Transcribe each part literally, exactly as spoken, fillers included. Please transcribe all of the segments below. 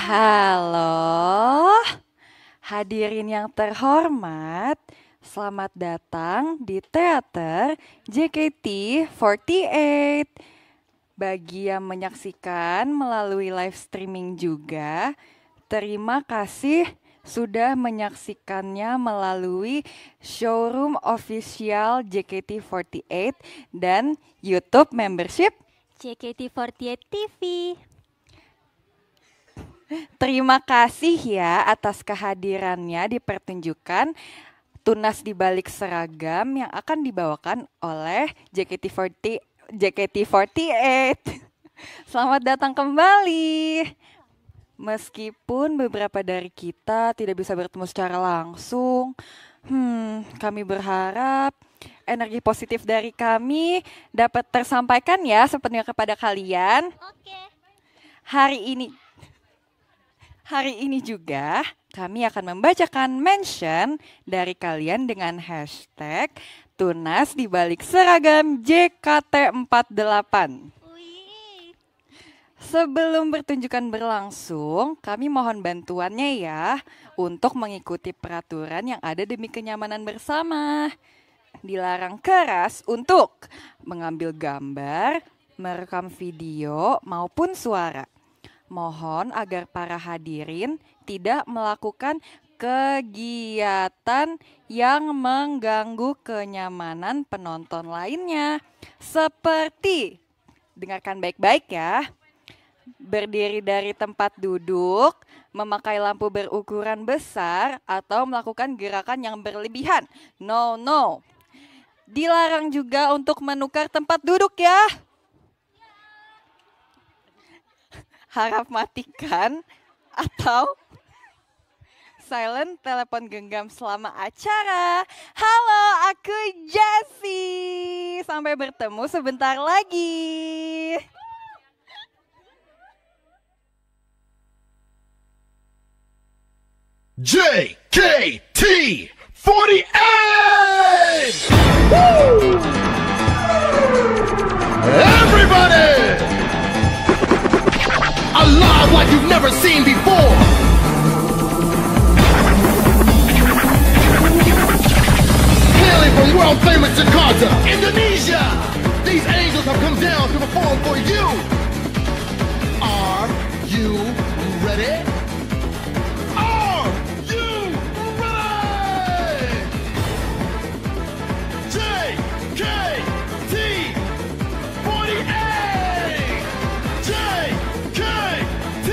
Halo, hadirin yang terhormat, selamat datang di teater J K T empat delapan. Bagi yang menyaksikan melalui live streaming juga, terima kasih sudah menyaksikannya melalui showroom official J K T empat delapan dan YouTube membership J K T empat delapan T V. Terima kasih ya atas kehadirannya di pertunjukan Tunas di Balik Seragam yang akan dibawakan oleh J K T empat puluh, J K T empat delapan. Selamat datang kembali. Meskipun beberapa dari kita tidak bisa bertemu secara langsung, hmm, kami berharap energi positif dari kami dapat tersampaikan ya sepenuhnya kepada kalian. Oke. Hari ini Hari ini juga kami akan membacakan mention dari kalian dengan hashtag Tunas di Balik Seragam J K T empat delapan. Wih. Sebelum pertunjukan berlangsung, kami mohon bantuannya ya untuk mengikuti peraturan yang ada demi kenyamanan bersama. Dilarang keras untuk mengambil gambar, merekam video maupun suara. Mohon agar para hadirin tidak melakukan kegiatan yang mengganggu kenyamanan penonton lainnya. Seperti, dengarkan baik-baik ya, berdiri dari tempat duduk, memakai lampu berukuran besar, atau melakukan gerakan yang berlebihan. No, no. Dilarang juga untuk menukar tempat duduk ya. Harap matikan atau silent telepon genggam selama acara. Halo, aku Jessie. Sampai bertemu sebentar lagi. J K T forty-eight! Woo! Everybody! Alive like you've never seen before! Hailing from world famous Jakarta, Indonesia! These angels have come down to perform for you! Are you ready? Are you ready? J K T forty-eight! J K T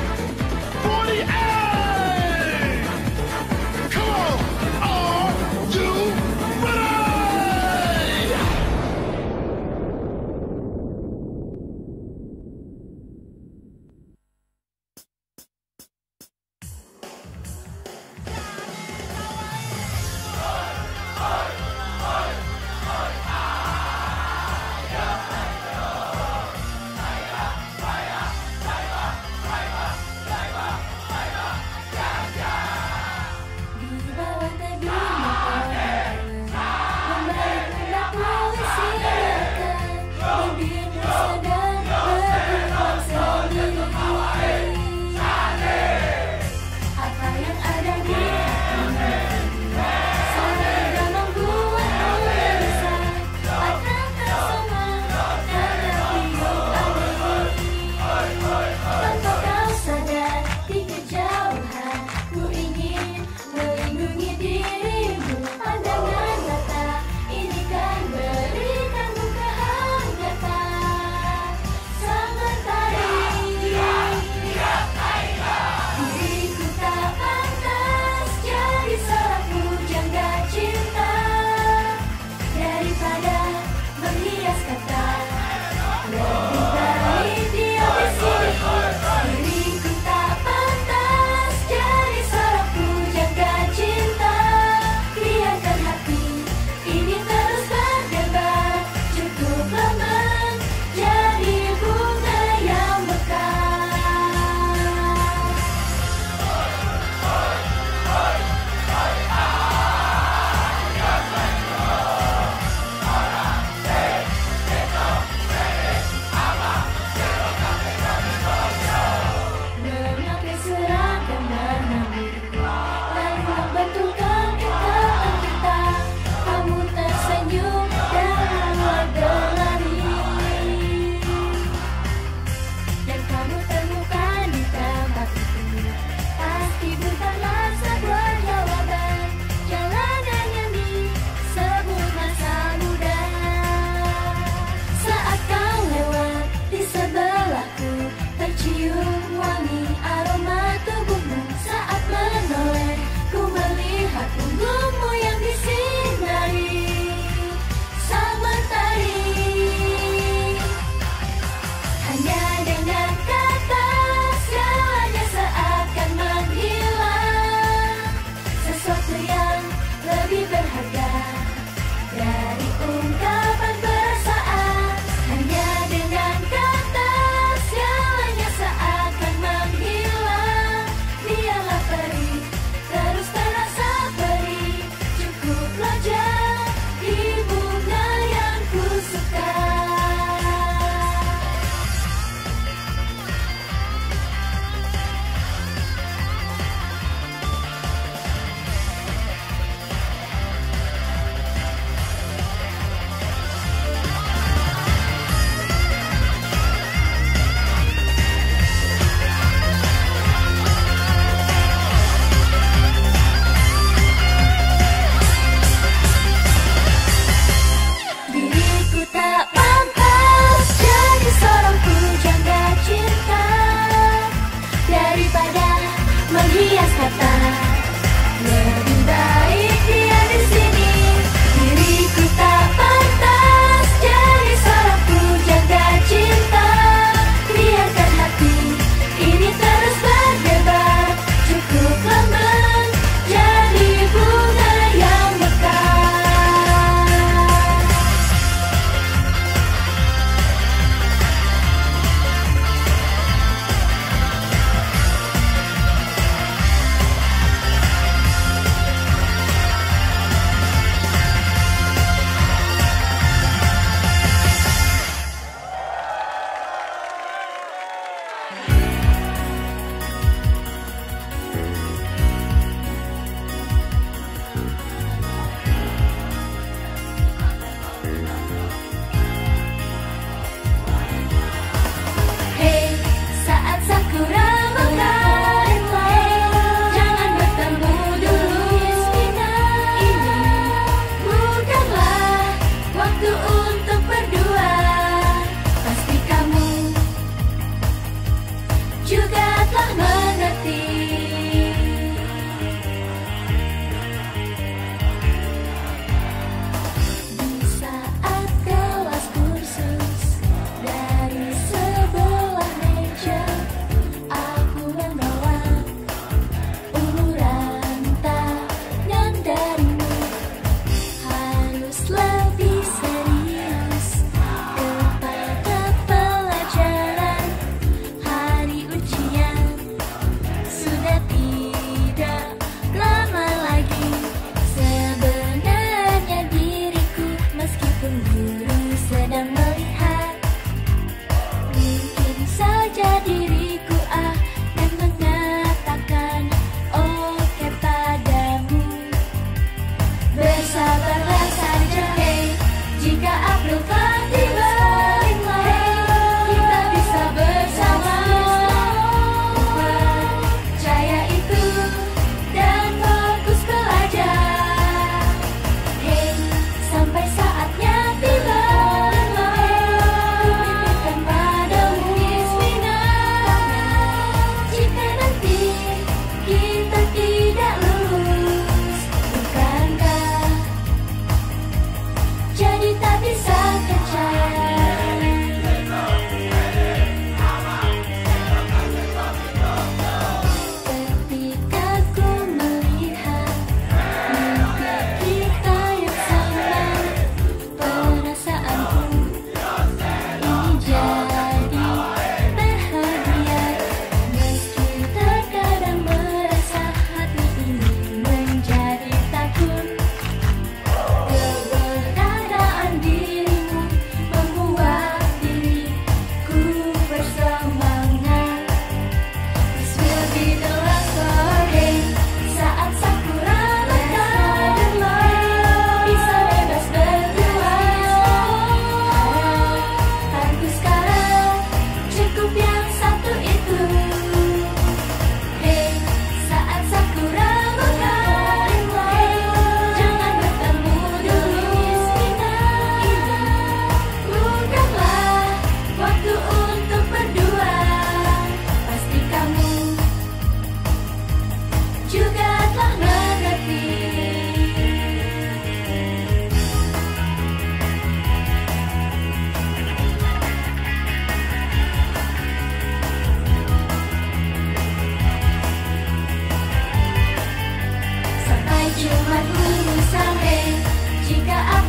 forty-eight! Come on! Are you ready?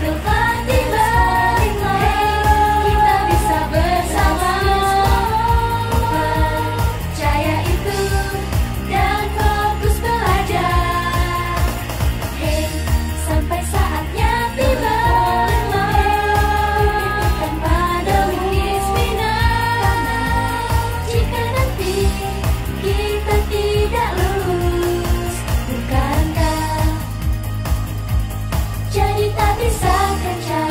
telah tiba. Kita bisa bersama. Percaya itu dan fokus belajar. Hey, sampai saatnya tiba. Titipkan padamu Isminah. Jika nanti kita tidak lulus, bukankah jadi tak bisa kerja?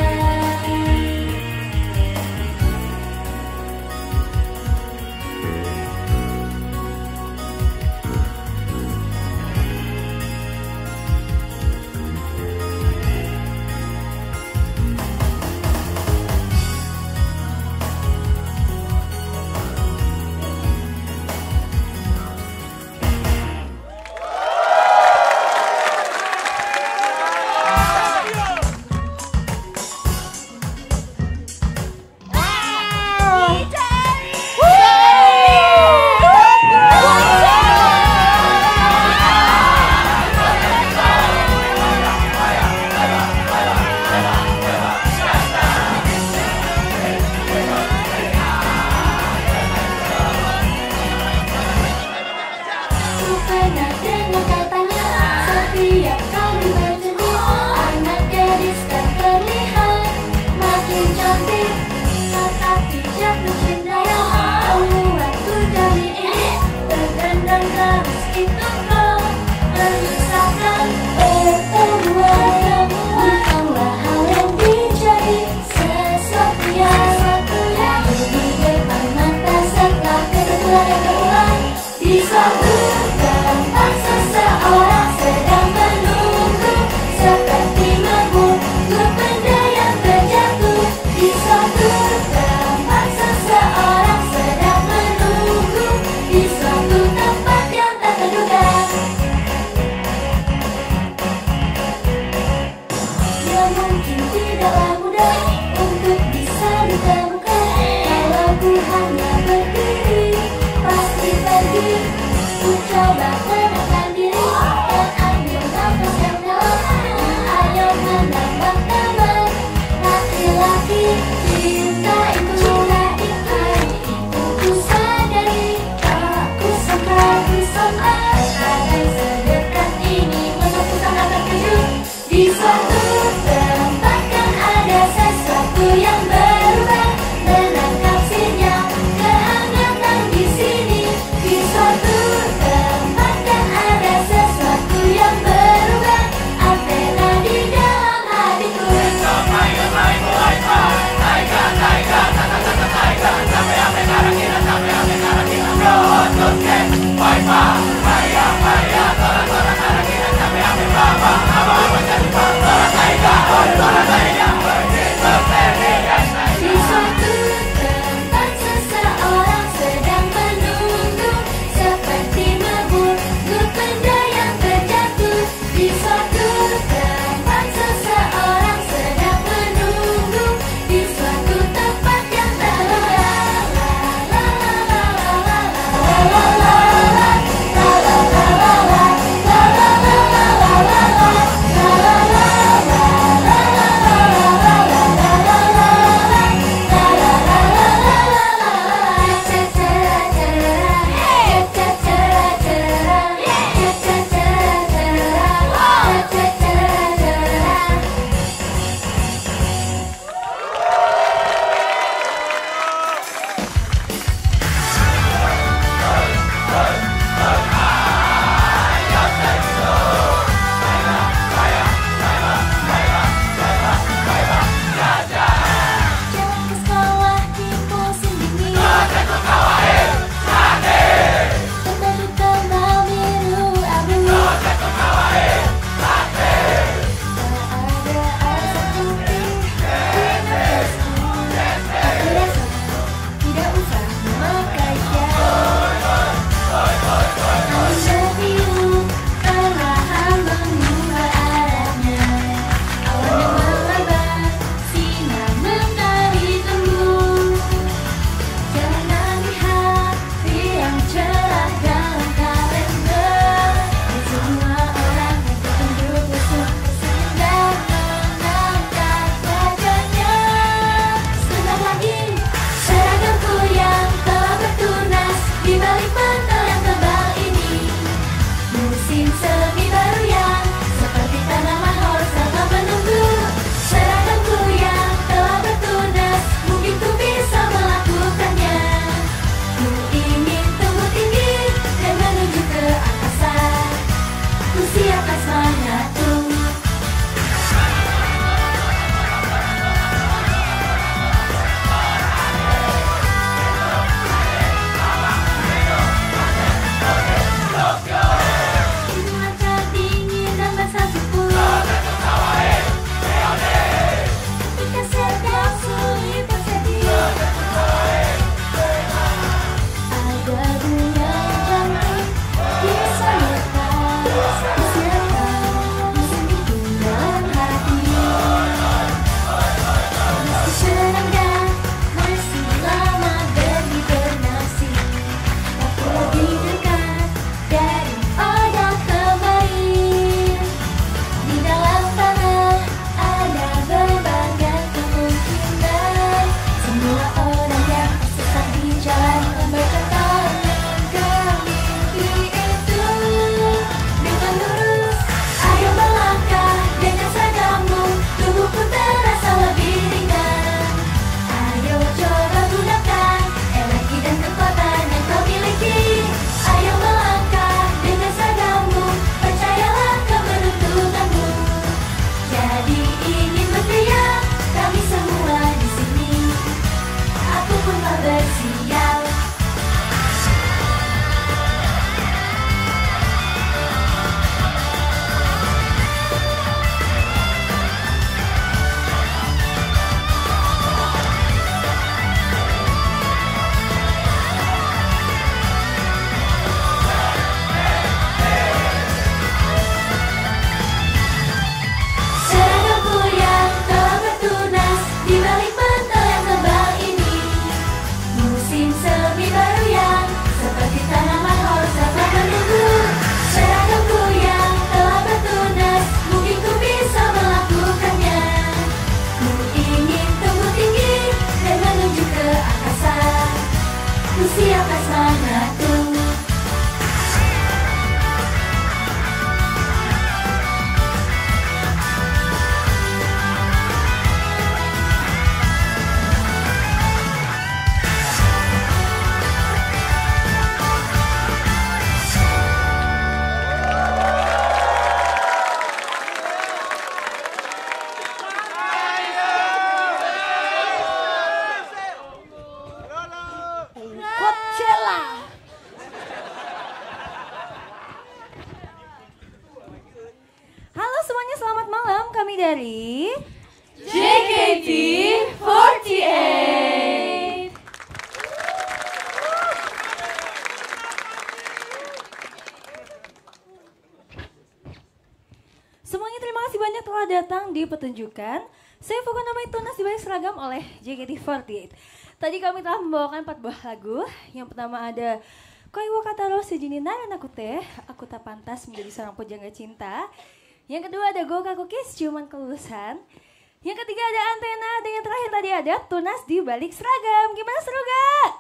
dipertunjukkan Saya Fokus Namanya Tunas di Balik Seragam oleh J K T empat delapan. Tadi kami telah membawakan empat buah lagu. Yang pertama ada Koi wa kataro sejini nara naku teh, aku tak pantas menjadi seorang pujangga cinta. Yang kedua ada Gokaku Kiss, cuman kelulusan. Yang ketiga ada Antena, dan yang terakhir tadi ada Tunas di Balik Seragam. Gimana, seru gak?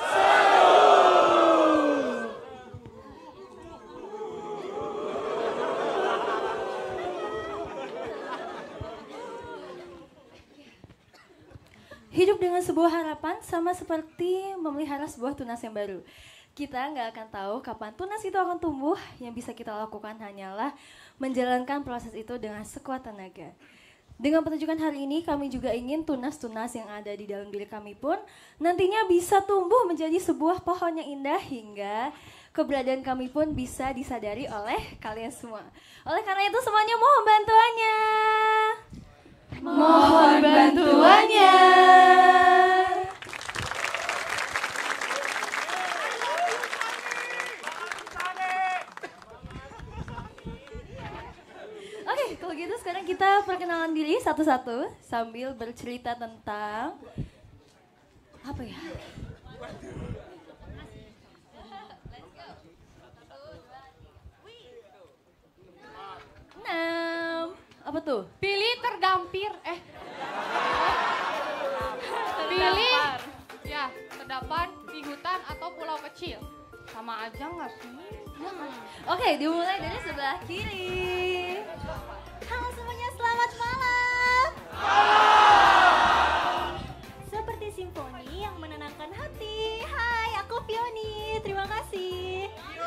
Hidup dengan sebuah harapan sama seperti memelihara sebuah tunas yang baru. Kita nggak akan tahu kapan tunas itu akan tumbuh. Yang bisa kita lakukan hanyalah menjalankan proses itu dengan sekuat tenaga. Dengan pertunjukan hari ini, kami juga ingin tunas-tunas yang ada di dalam diri kami pun nantinya bisa tumbuh menjadi sebuah pohon yang indah hingga keberadaan kami pun bisa disadari oleh kalian semua. Oleh karena itu semuanya mohon bantuannya. Mohon bantuannya. Oke, kalau gitu sekarang kita perkenalan diri satu-satu sambil bercerita tentang apa ya? Enam. Apa tuh? Pilih terdampir, eh. Pilih, ya, terdampar di hutan atau pulau kecil. Sama aja nggak sih? Hmm. Oke, dimulai dari sebelah kiri. Halo semuanya, selamat malam. Seperti simfoni yang menenangkan hati. Hai, aku Fioni. Terima kasih.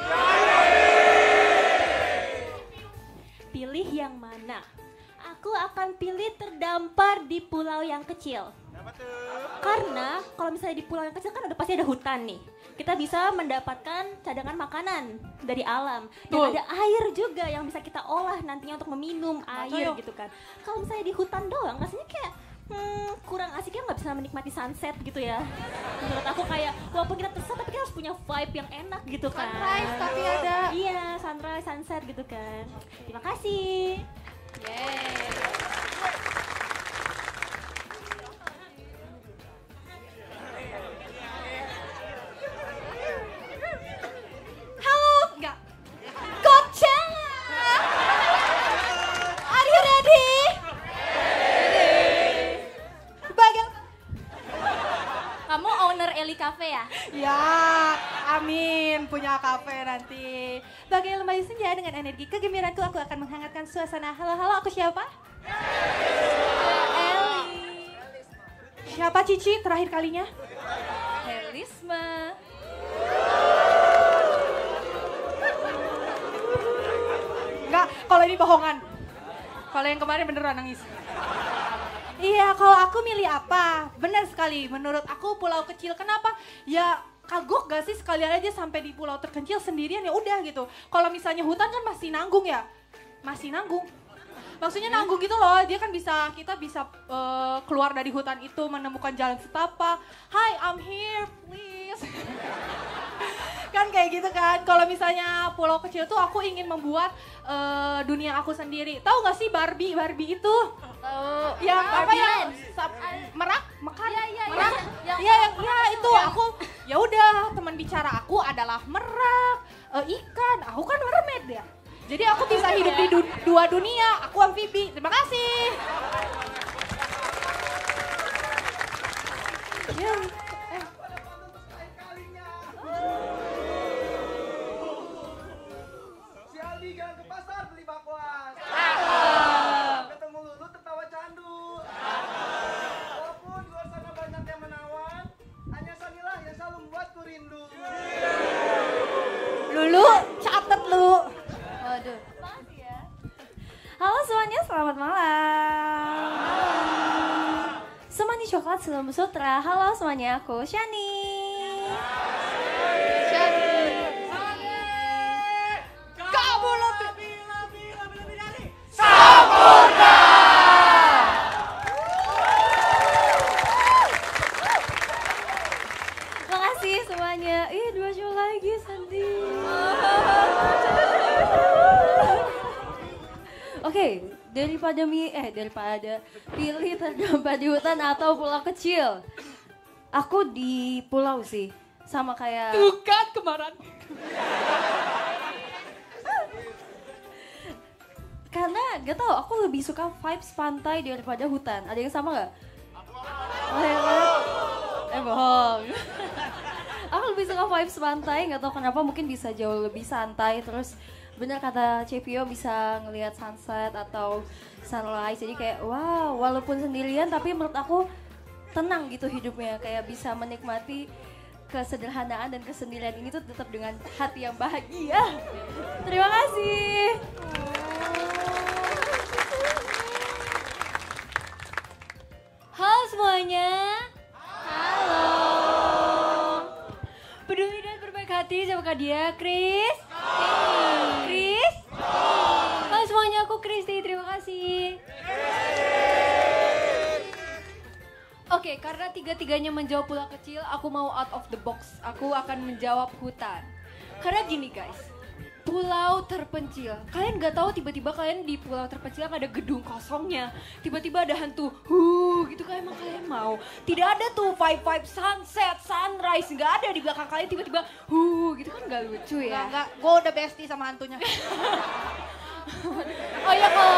Pilih yang mana? Aku akan pilih terdampar di pulau yang kecil. Karena kalau misalnya di pulau yang kecil kan udah pasti ada hutan nih. Kita bisa mendapatkan cadangan makanan dari alam. Dan Tuh. ada air juga yang bisa kita olah nantinya untuk meminum air Betul. gitu kan. Kalau misalnya di hutan doang rasanya kayak hmm, kurang asiknya nggak bisa menikmati sunset gitu ya. Menurut aku kayak walaupun kita tersesat tapi kita harus punya vibe yang enak gitu kan. Sunrise tapi ada. Iya, sunrise, sunset gitu kan. Terima kasih. Halo, enggak. Coachella! Are you ready? Bagal. Kamu owner Eli Cafe ya? Ya, amin punya kafe nanti. Bagai lembaga senja dengan energi kegembiraanku, aku akan menghangatkan suasana. Halo, halo, aku siapa? Eli. Siapa Cici terakhir kalinya? Helisma. Enggak, kalau ini bohongan. Kalau yang kemarin beneran nangis. Iya, kalau aku milih apa? Benar sekali, menurut aku pulau kecil. Kenapa? Ya kagok gak sih sekalian aja sampai di pulau terkecil sendirian ya udah gitu. Kalau misalnya hutan kan masih nanggung ya, masih nanggung. Maksudnya nanggung gitu loh, dia kan bisa, kita bisa uh, keluar dari hutan itu menemukan jalan setapak. Hi, I'm here, please. Kan kayak gitu kan. Kalau misalnya pulau kecil tuh aku ingin membuat uh, dunia aku sendiri. Tahu nggak sih Barbie? Barbie itu uh, yang apa ya? Sap- merak, mekar, Iya, iya, merak. iya. Iya, yang ya itu aku. Ya udah, teman bicara aku adalah merak, uh, ikan. Aku kan mermaid ya. Jadi aku bisa hidup di du- dua dunia. Aku amfibi. Terima kasih. Ya, eh. Si Aldi jalan ke pasar beli bakwan. Ketemu Lulu tertawa candu. Walaupun di luar sana banyak yang menawan, hanya Sanilah yang selalu membuatku rindu. Lulu, catet lu. Waduh. Halo semuanya, selamat malam. Semani Coklat Selum Sutra. Halo semuanya, aku Shani. Kamu lebih Makasih semuanya. Ih, dua show lagi, Santi. Oke, Daripada mi eh daripada pilih terdampar di hutan atau pulau kecil. Aku di pulau sih. Sama kayak Tuh kan kemarin. karena gak tau, aku lebih suka vibes pantai daripada hutan. Ada yang sama gak? Oh, ya, eh bohong. Aku lebih suka vibes pantai, gak tau kenapa, mungkin bisa jauh lebih santai. Terus bener kata Cepio, bisa ngelihat sunset atau sunrise. Jadi kayak wow, walaupun sendirian tapi menurut aku tenang gitu hidupnya. Kayak bisa menikmati kesederhanaan dan kesendirian ini tuh tetap dengan hati yang bahagia. Terima kasih. Halo semuanya. Halo. Peduli dan berbaik hati sama Kak Dia, Chris. Chris. Halo semuanya, aku Kristi. Terima kasih. Oke, karena tiga-tiganya menjawab pulau kecil, aku mau out of the box. Aku akan menjawab hutan. Karena gini guys, pulau terpencil. Kalian gak tahu tiba-tiba kalian di pulau terpencil ada gedung kosongnya. Tiba-tiba ada hantu, huh, gitu kan emang kalian mau. Tidak ada tuh vibe-vibe sunset, sunrise, gak ada di belakang kalian tiba-tiba, huh, gitu kan gak lucu ya. Enggak, enggak, gue udah bestie sama hantunya. Oh ya kalau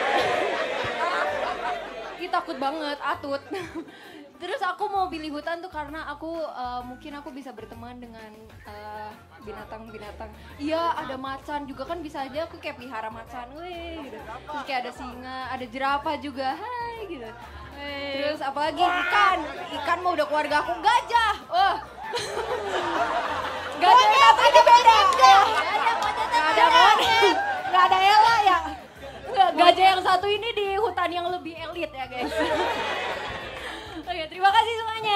Ih, takut banget, atut. Terus aku mau pilih hutan tuh karena aku uh, mungkin aku bisa berteman dengan uh, binatang-binatang. Iya, ada macan juga kan, bisa aja aku kayak pelihara macan, weh gitu. Terus kayak ada singa, ada jerapah juga, hai gitu. Terus apalagi ikan, ikan mah udah keluarga aku, gajah. Wah. Gajah yang satu ini beda. Gak ada monyet, gak ada monyet. Gak ada Ella ya? Enggak, gajah yang satu ini di hutan yang lebih elit ya guys. Oke, terima kasih semuanya.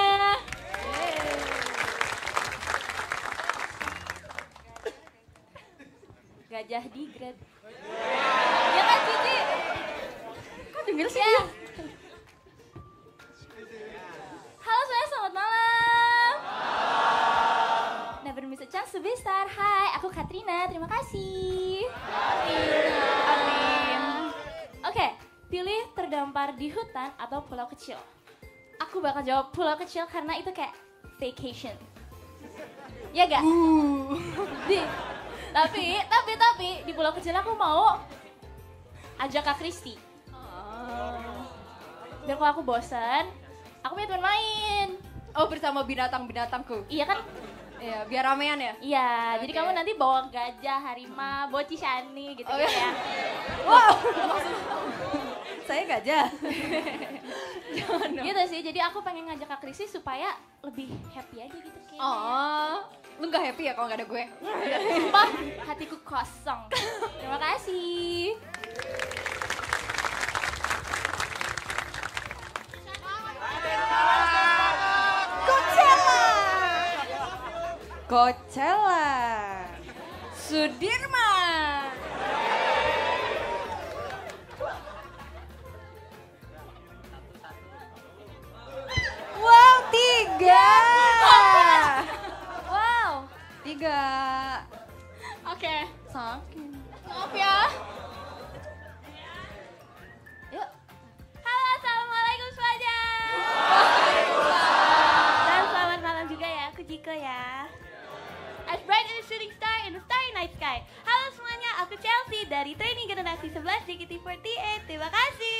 Gajah di grade. Ya kan Cici? Kok denger sih? Ya. Halo semuanya, selamat malam. Never miss a chance to be star. Hai, aku Katrina, terima kasih. Amin. Oke, pilih terdampar di hutan atau pulau kecil. Aku bakal jawab pulau kecil karena itu kayak vacation. Ya gak? Uh. Di, tapi, tapi, tapi di pulau kecil aku mau ajak Kak Kristi. Oh. Biar kalau aku bosan, aku punya teman main. Oh, bersama binatang-binatangku. Iya kan? Iya, biar ramean ya? Iya, okay. Jadi kamu nanti bawa gajah, harimau, bawa Cishani gitu, oh, gitu ya. Wow, saya gajah. Gitu sih, jadi aku pengen ngajak Kak Krisi supaya lebih happy aja gitu kayaknya. Oh, lu gak happy ya kalau gak ada gue? Sumpah, hatiku kosong. Terima kasih. Coachella. Sudirman. Wow, tiga. Wow. Tiga. Oke. Saking. Maaf ya. Yuk. Halo, assalamualaikum semuanya. Dan selamat malam juga ya, aku Jiko ya. As bright as a shooting star in a starry night sky. Halo semuanya, aku Chelsea dari training generasi sebelas J K T empat delapan. Terima kasih.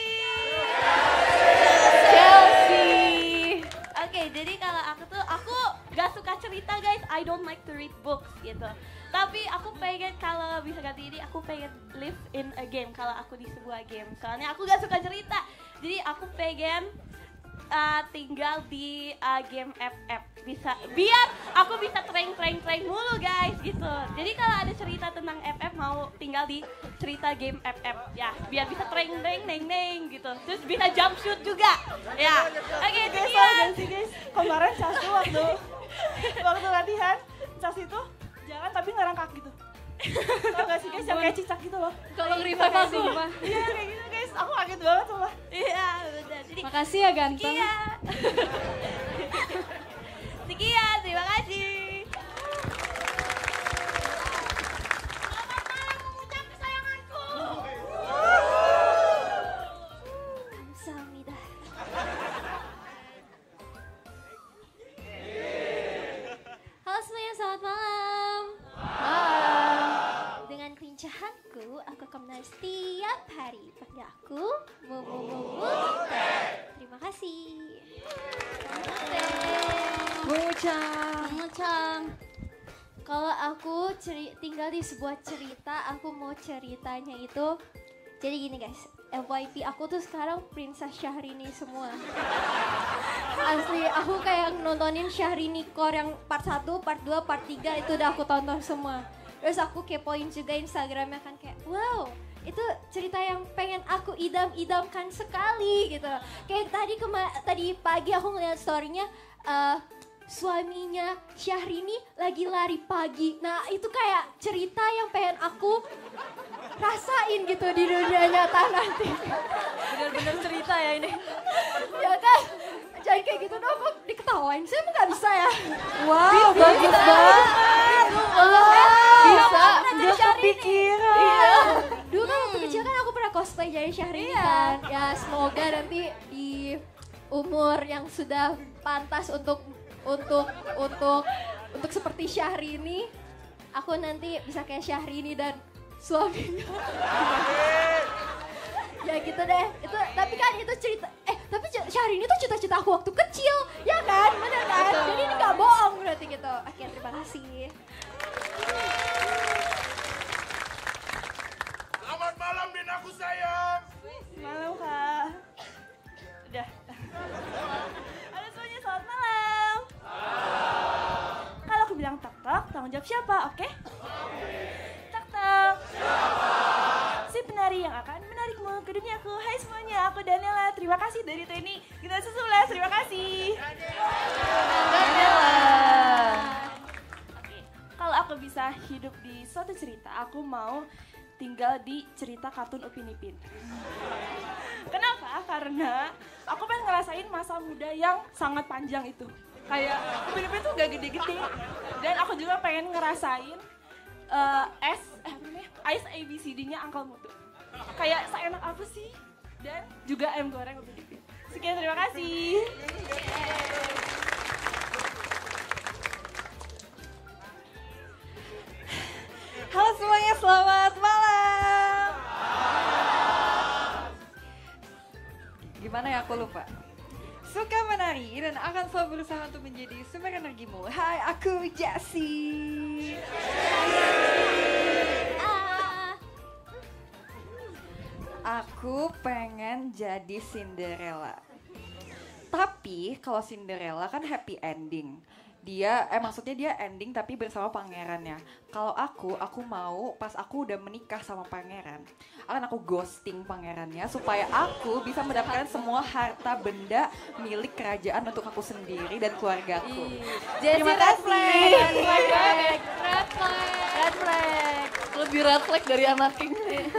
Chelsea. Oke, jadi kalau aku tuh, aku gak suka cerita guys. I don't like to read books gitu. Tapi aku pengen kalau bisa ganti ini, aku pengen live in a game kalau aku di sebuah game. Soalnya aku gak suka cerita. Jadi aku pengen uh, tinggal di uh, game F F. Bisa, biar aku bisa train-train-train mulu guys gitu. Jadi kalau ada cerita tentang F F mau tinggal di cerita game F F ya, biar bisa train-train neng-neng gitu. Terus bisa jump shoot juga. Ya. Oke, okay, guys, sekian. sih guys. Kemarin Casu waktu waktu latihan, Cas itu jangan tapi ngerangkak gitu. Tau gak sih guys, yang kayak cicak gitu loh. Kalau revive aku. Iya kayak gitu guys, aku kaget banget sumpah. Iya, udah. Jadi makasih ya ganteng. Iya. Sekian, terima kasih. Selamat malam mengucap kesayanganku. aku, aku akan menari setiap hari. Panggil aku Mumu Mumu. Terima kasih. Mucang. Mucang. Kalau aku ceri tinggal di sebuah cerita, aku mau ceritanya itu. Jadi gini guys, F Y P aku tuh sekarang Princess Syahrini semua. Asli, aku kayak nontonin Syahrini Core yang part satu, part dua, part tiga itu udah aku tonton semua. Terus aku kepoin juga Instagramnya kan kayak, wow, itu cerita yang pengen aku idam-idamkan sekali gitu. Kayak tadi kema tadi pagi aku ngeliat story-nya, uh, suaminya Syahrini lagi lari pagi. Nah itu kayak cerita yang pengen aku rasain gitu di dunia nyata nanti. Bener-bener cerita ya ini. Ya kan? Jangan kayak gitu dong, kok diketawain. Saya emang gak bisa ya. Wow, bagus banget. Bisa. Gak kepikiran. Iya. Dulu kan waktu kecil kan aku pernah cosplay jadi Syahrini kan. Ya semoga nanti di umur yang sudah pantas untuk untuk untuk untuk seperti Syahrini, aku nanti bisa kayak Syahrini dan suaminya. Ya gitu deh. Itu tapi kan itu cerita eh tapi Syahrini itu cita-cita aku waktu kecil, ya kan? Benar kan? Betul. Jadi ini nggak bohong berarti gitu. Oke, terima kasih. Selamat malam Dinaku sayang. Malam kak. Udah. Halo semuanya, selamat malam. Kalau aku bilang tok tok, tanggung jawab siapa? Oke? Tok tok. Si penari yang akan menarikmu ke duniaku. Hai semuanya, aku Daniela. Terima kasih dari Teni. Kita sebelas. Terima kasih. Daniela. Oke. Kalau aku bisa hidup di suatu cerita, aku mau tinggal di cerita kartun Upin Ipin. Kenapa? Karena aku pengen ngerasain masa muda yang sangat panjang itu. Kayak Upin Ipin tuh gak gede-gede. Dan aku juga pengen ngerasain uh, S, eh apa namanya? Ice A B C D-nya Uncle Mutu. Kayak seenak apa sih? Dan juga ayam goreng Upin Ipin. Sekian, terima kasih. Halo semuanya, selamat malam. Gimana ya, aku lupa. Suka menari dan akan selalu berusaha untuk menjadi sumber energimu. Hai, aku Jessie. Ah, Aku pengen jadi Cinderella. Tapi kalau Cinderella kan happy ending. Dia, eh maksudnya dia ending tapi bersama pangerannya. Kalau aku, aku mau pas aku udah menikah sama pangeran, akan aku ghosting pangerannya supaya aku bisa mendapatkan semua harta benda milik kerajaan untuk aku sendiri dan keluargaku. Jessie Terima red kasih. flag, red flag, red flag, red flag. Lebih red flag dari anak king.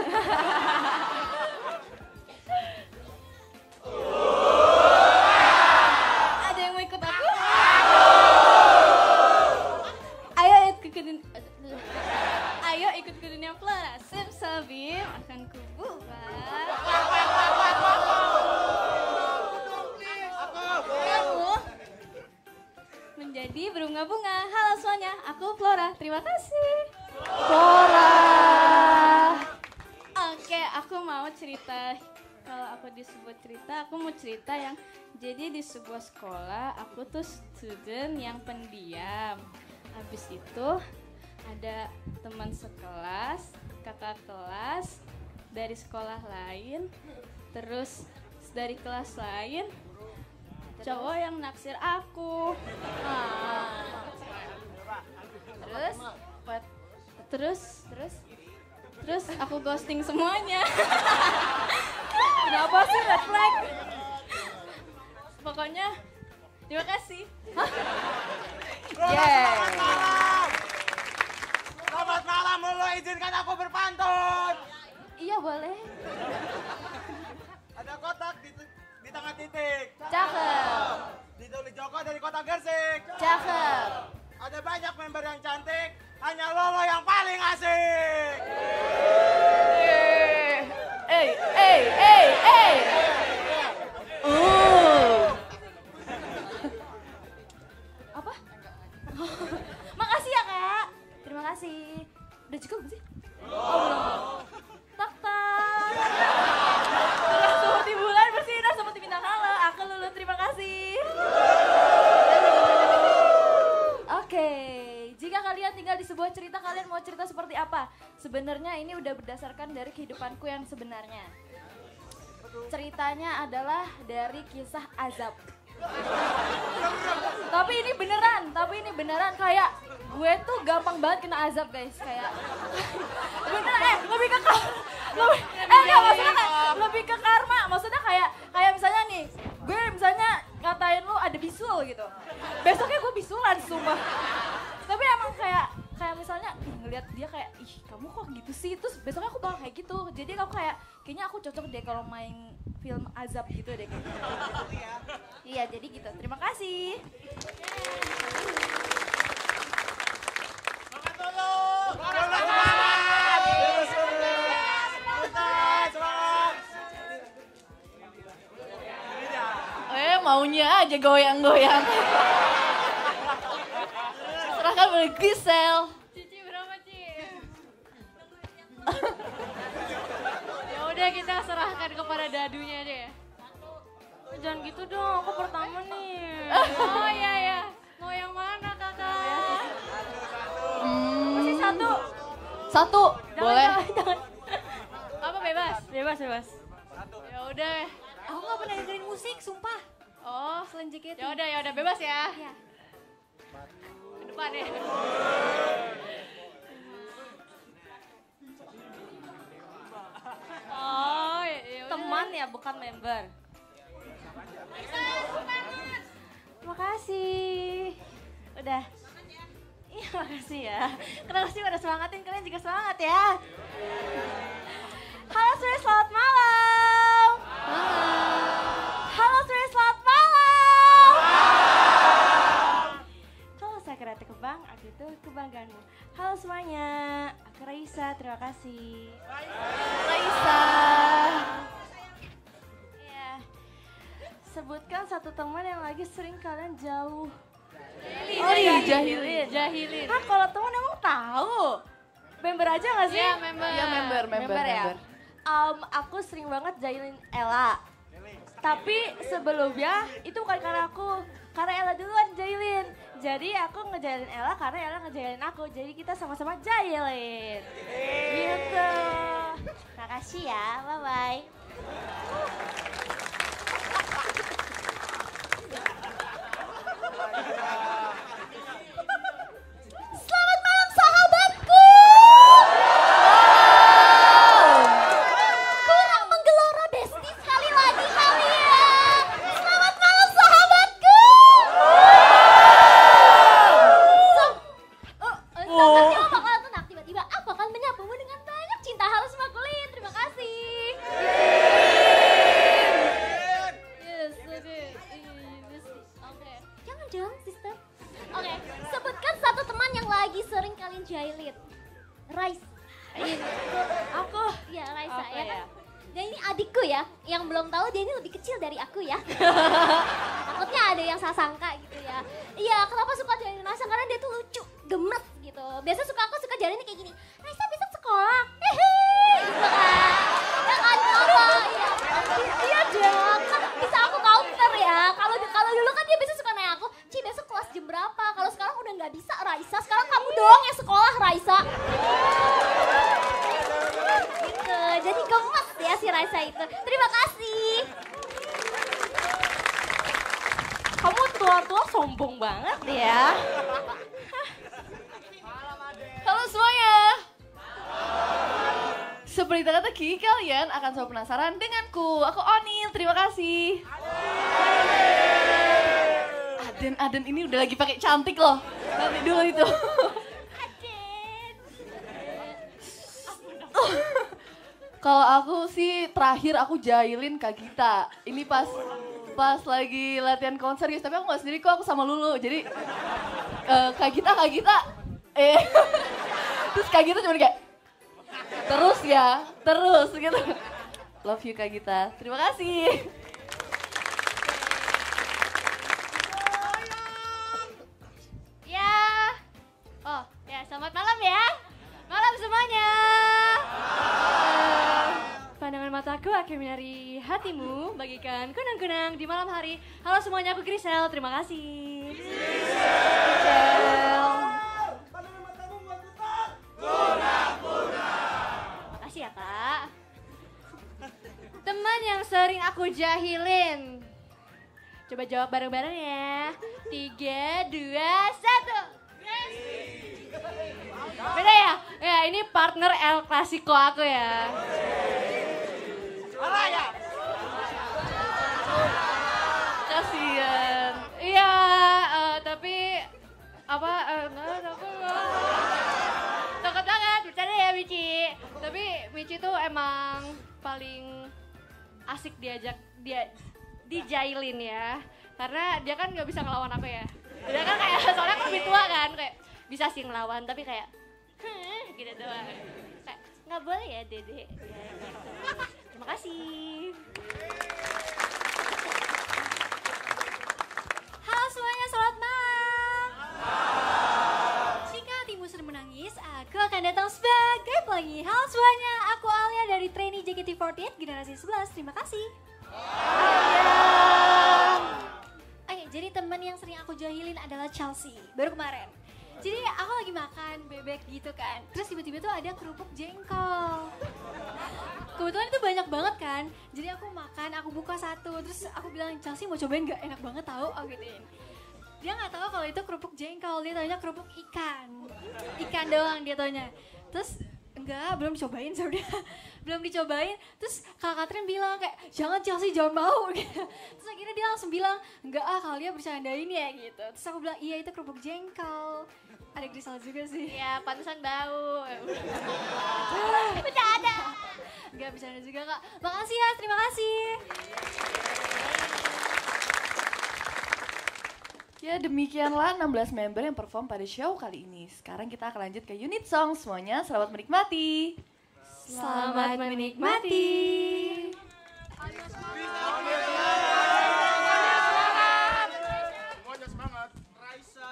Ada yang mau ikut aku? Ayo ikut ke dunia. Ayo ikut ke dunia Flora. Simsalabim akan kubuka. Kamu menjadi berbunga-bunga. Halo semuanya, aku Flora. Terima kasih. Flora. Oke, aku mau cerita. Kalau aku di sebuah cerita, aku mau cerita yang jadi di sebuah sekolah, aku tuh student yang pendiam. Habis itu ada teman sekelas, kakak kelas dari sekolah lain, terus dari kelas lain cowok yang naksir aku. Ah. Terus, terus, terus, terus aku ghosting semuanya. Kenapa sih red flag? Pokoknya, terima kasih. Hah? Yeay. Selamat malam, lo izinkan aku berpantun. Iya boleh. Ada kotak di, di tengah titik. Cakep, Ditulis Joko dari kota Gersik. cakep. Ada banyak member yang cantik, hanya Lolo yang paling asik. Eh, eh, eh, eh. Uh. Apa? Makasih ya kak. Terima kasih. Udah cukup belum sih? Oh belum. sebuah cerita, kalian mau cerita seperti apa? Sebenarnya ini udah berdasarkan dari kehidupanku yang sebenarnya. Ceritanya adalah dari kisah azab. Tapi ini beneran, tapi ini beneran kayak gue tuh gampang banget kena azab guys, kayak beneran eh lebih ke lebih eh enggak maksudnya kayak, lebih ke karma, maksudnya kayak kayak misalnya nih, gue misalnya ngatain lu ada bisul gitu, besoknya gue bisulan sumpah. Tapi emang kayak kayak misalnya ih, ngelihat dia kayak ih kamu kok gitu sih, terus besoknya aku bakal kayak gitu. Jadi aku kayak kayaknya aku cocok deh kalau main film azab gitu deh kayak gitu. Iya jadi gitu. Terima kasih. Eh maunya aja goyang-goyang. Serahkan pada Gisel. Cici berapa Ci? Ya udah kita serahkan kepada dadunya deh. Jangan gitu dong, aku pertama nih. Oh iya ya, mau yang mana kakak? Hmm. Masih satu. Satu, Jangan, boleh. Jangan, jangan. Apa bebas? Bebas bebas. Ya udah. Aku nggak pernah dengerin musik, sumpah. Oh, Selain J K T. ya udah ya udah bebas ya. Iya. Ke depan ya. Oh, ya, ya udah. Teman ya, bukan member. Terima kasih. Udah. Iya, makasih ya. Terima kasih udah semangatin, kalian juga semangat ya. Halo Sri, selamat malam. Halo Sri, selamat malam. Kalau saya kreatif kebang, aku itu kebanggaanmu. Halo semuanya, aku Raisa, terima kasih. Raisa. Iya. Sebutkan satu teman yang lagi sering kalian jauh. Oh iya, jahilin. Jahilin. Hah, kalau teman emang tahu? Member aja gak sih? Iya, member. Iya member, member, Member ya? member. Um, aku sering banget jahilin Ella. Tapi sebelumnya itu bukan karena aku, karena Ella duluan jahilin. Jadi aku ngejailin Ella karena Ella ngejailin aku. Jadi kita sama-sama jahilin. Gitu. Makasih ya, bye-bye. Selamat malam sahabatku. Kurang menggelora besti sekali lagi kalian. Selamat malam sahabatku. So, oh, seperti lo bakalan tenang, tiba-tiba aku akan menyapumu dengan banyak cinta halus makulin. Terima kasih. Yes, oke. Oke, jangan-jangan sister. Oke, sebutkan satu teman yang lagi sering kalian jahilin. Raisa. Aku. Iya, Raisa Apa ya kan. ya? Dan ini adikku ya, yang belum tahu dia ini lebih kecil dari aku ya. Takutnya ada yang salah sangka gitu ya. Iya, kenapa suka jahilin Raisa? Karena dia tuh lucu, gemes gitu. Biasa suka aku suka jahilin kayak gini. Raisa besok sekolah. Hehe, gitu kan. Ya kan, kenapa? Iya. Iya dong, kan bisa aku counter ya. Kalau kalau dulu kan dia biasa suka nanya aku, Ci besok kelas jam berapa? Kalau sekarang udah nggak bisa Raisa, sekarang kamu doang yang sekolah Raisa. Gitu, jadi gemes ya si Raisa itu. Terima kasih. Kamu tua-tua sombong banget ya. Halo semuanya. Seperti kata Kiki, kalian akan selalu penasaran denganku. Aku Onil, terima kasih. Aden, Aden ini udah lagi pakai cantik loh. Nanti dulu itu. Kalau aku sih terakhir aku jahilin Kak Gita. Ini pas pas lagi latihan konser guys, tapi aku gak sendiri kok, aku sama Lulu. Jadi uh, Kak Gita, Kak Gita, eh terus Kak Gita cuma kayak terus ya, terus gitu. Love you Kak Gita, terima kasih. Ya. Oh, ya selamat malam ya. Malam semuanya. Eh, pandangan mataku akan menyari hatimu, bagikan kunang-kunang di malam hari. Halo semuanya, aku Grisel. Terima kasih. Grisel. Pandangan matamu membuatku aku jahilin? Coba jawab bareng-bareng ya. Tiga, dua, satu. Beda ya? Ya ini partner El Clasico aku ya. Salah ya? Kasian. Iya, uh, tapi apa? Uh, enggak, aku takut banget. Bercanda ya Mici. Tapi Mici tuh emang paling asik diajak dia dijailin ya. Karena dia kan nggak bisa ngelawan aku ya. Dia kan kayak soalnya aku lebih tua kan, kayak bisa sih ngelawan tapi kayak hmm, gitu doang. Kayak nggak boleh ya Dede. Ya, gitu. Terima kasih. Halo semuanya, selamat malam. Jika hatimu sedang menangis, aku akan datang sebagai pelangi. Halo semuanya, aku Alia dari trainee J K T empat delapan generasi sebelas. Terima kasih. Oke, jadi teman yang sering aku jahilin adalah Chelsea. Baru kemarin. Jadi aku lagi makan bebek gitu kan. Terus tiba-tiba tuh ada kerupuk jengkol. Kebetulan itu banyak banget kan. Jadi aku makan, aku buka satu. Terus aku bilang, Chelsea mau cobain gak? Enak banget tau. Aku gituin. Dia gak tahu kalau itu kerupuk jengkol. Dia taunya kerupuk ikan. Ikan doang dia taunya. Terus enggak, belum dicobain sudah. Belum dicobain. Terus Kak Katrin bilang kayak, jangan Chelsea, jangan mau. Terus akhirnya dia langsung bilang, enggak ah kalian bercandain ya gitu. Terus aku bilang, iya itu kerupuk jengkol. Ada Grisel juga sih. Iya, pantesan bau. Bercanda. Enggak bercanda juga Kak. Makasih ya, terima kasih. Ya demikianlah enam belas member yang perform pada show kali ini. Sekarang kita akan lanjut ke unit song. Semuanya selamat menikmati. Selamat menikmati. Semuanya semangat. Raisa.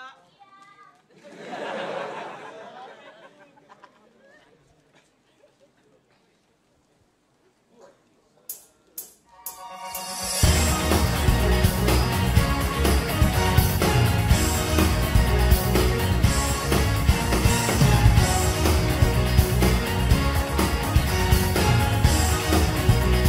Thank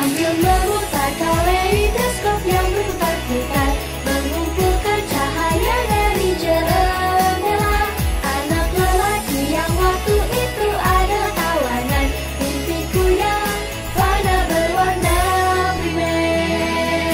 Sambil memutar kaleidoskop yang berputar-putar, mengumpulkan cahaya dari jendela. Anak lelaki yang waktu itu adalah tawanan mimpiku yang fana berwarna primer.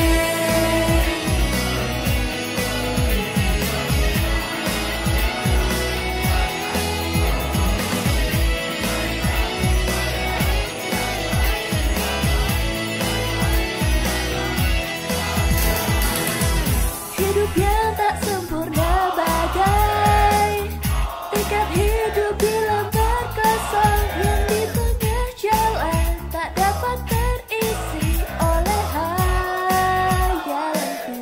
Hidup yang tak sempurna bagai tekad hidup di lembar kosong yang di tengah jalan tak dapat terisi oleh hayalanku.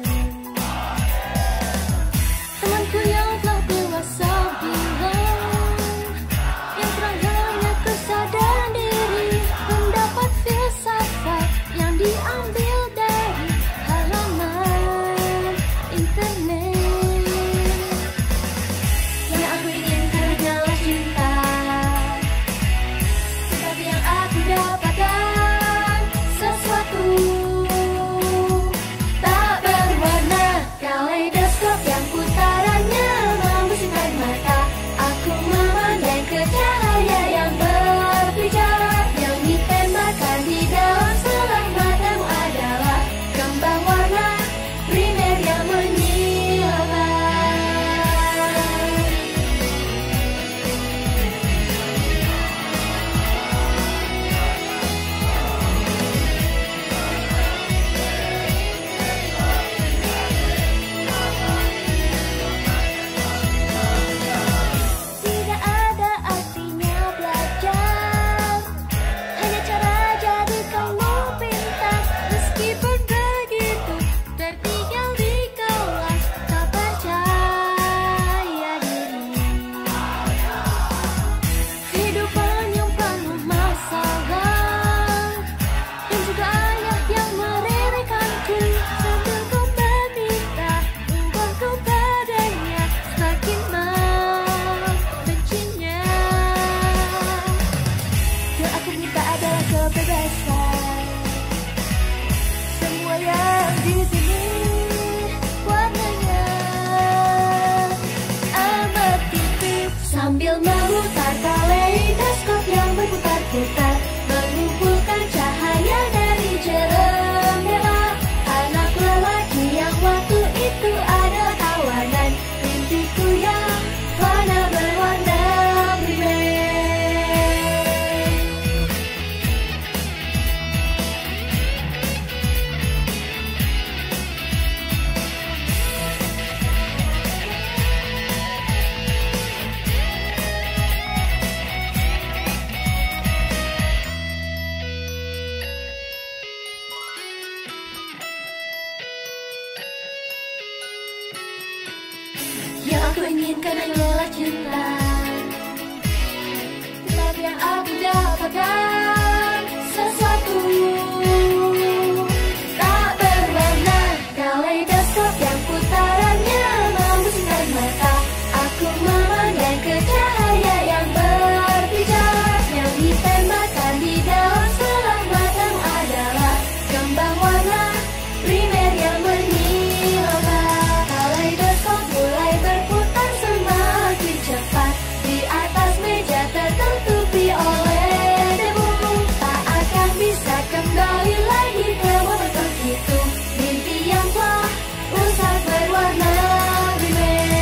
Temanku yang telah dewasa bilang, yang terakhirnya kesadaran diri mendapat filsafat yang diambil dari halaman internet. Yang aku inginkan hanyalah cinta, tetapi yang aku dapatkan sesuatu tak berwarna. Kaleidoskop yang putarannya membusungkan mata, aku memandang ke cahaya yang berpijar, yang ditembakkan di dalam selang matamu adalah kembang warna primer yang menyilaukan. Tidak ada artinya belajar, hanya cara jadi kamu pintar. Meskipun begitu, tertinggal di kelas, tak percaya diri. Kehidupan yang penuh masalah, dan juga ayah yang meririkanku. Sambil ku meminta engkau kepadanya, semakin membencinya. Yang aku minta adalah kebebasan. Semua yang di sini warnanya amat tipis. Sambil memutar kaleidoskop yang berputar-putar, mengumpulkan cahaya dari jendela. Anak lelaki yang waktu itu adalah tawanan mimpiku yang fana berwarna primer. Yang aku inginkan hanyalah cinta, tetapi yang aku dapatkan sesuatu tak berwarna. Kaleidoskop yang putarannya membusungkan mata, aku memandang ke cahaya yang berpijar, yang ditembakkan di dalam selang matamu adalah kembang warna primer yang menyilaukan. Kaleidoskop mulai berputar semakin cepat, di atas meja tertutupi oleh debu. Tak akan bisa kembali lagi ke momentum itu, mimpi yang telah rusak berwarna primer.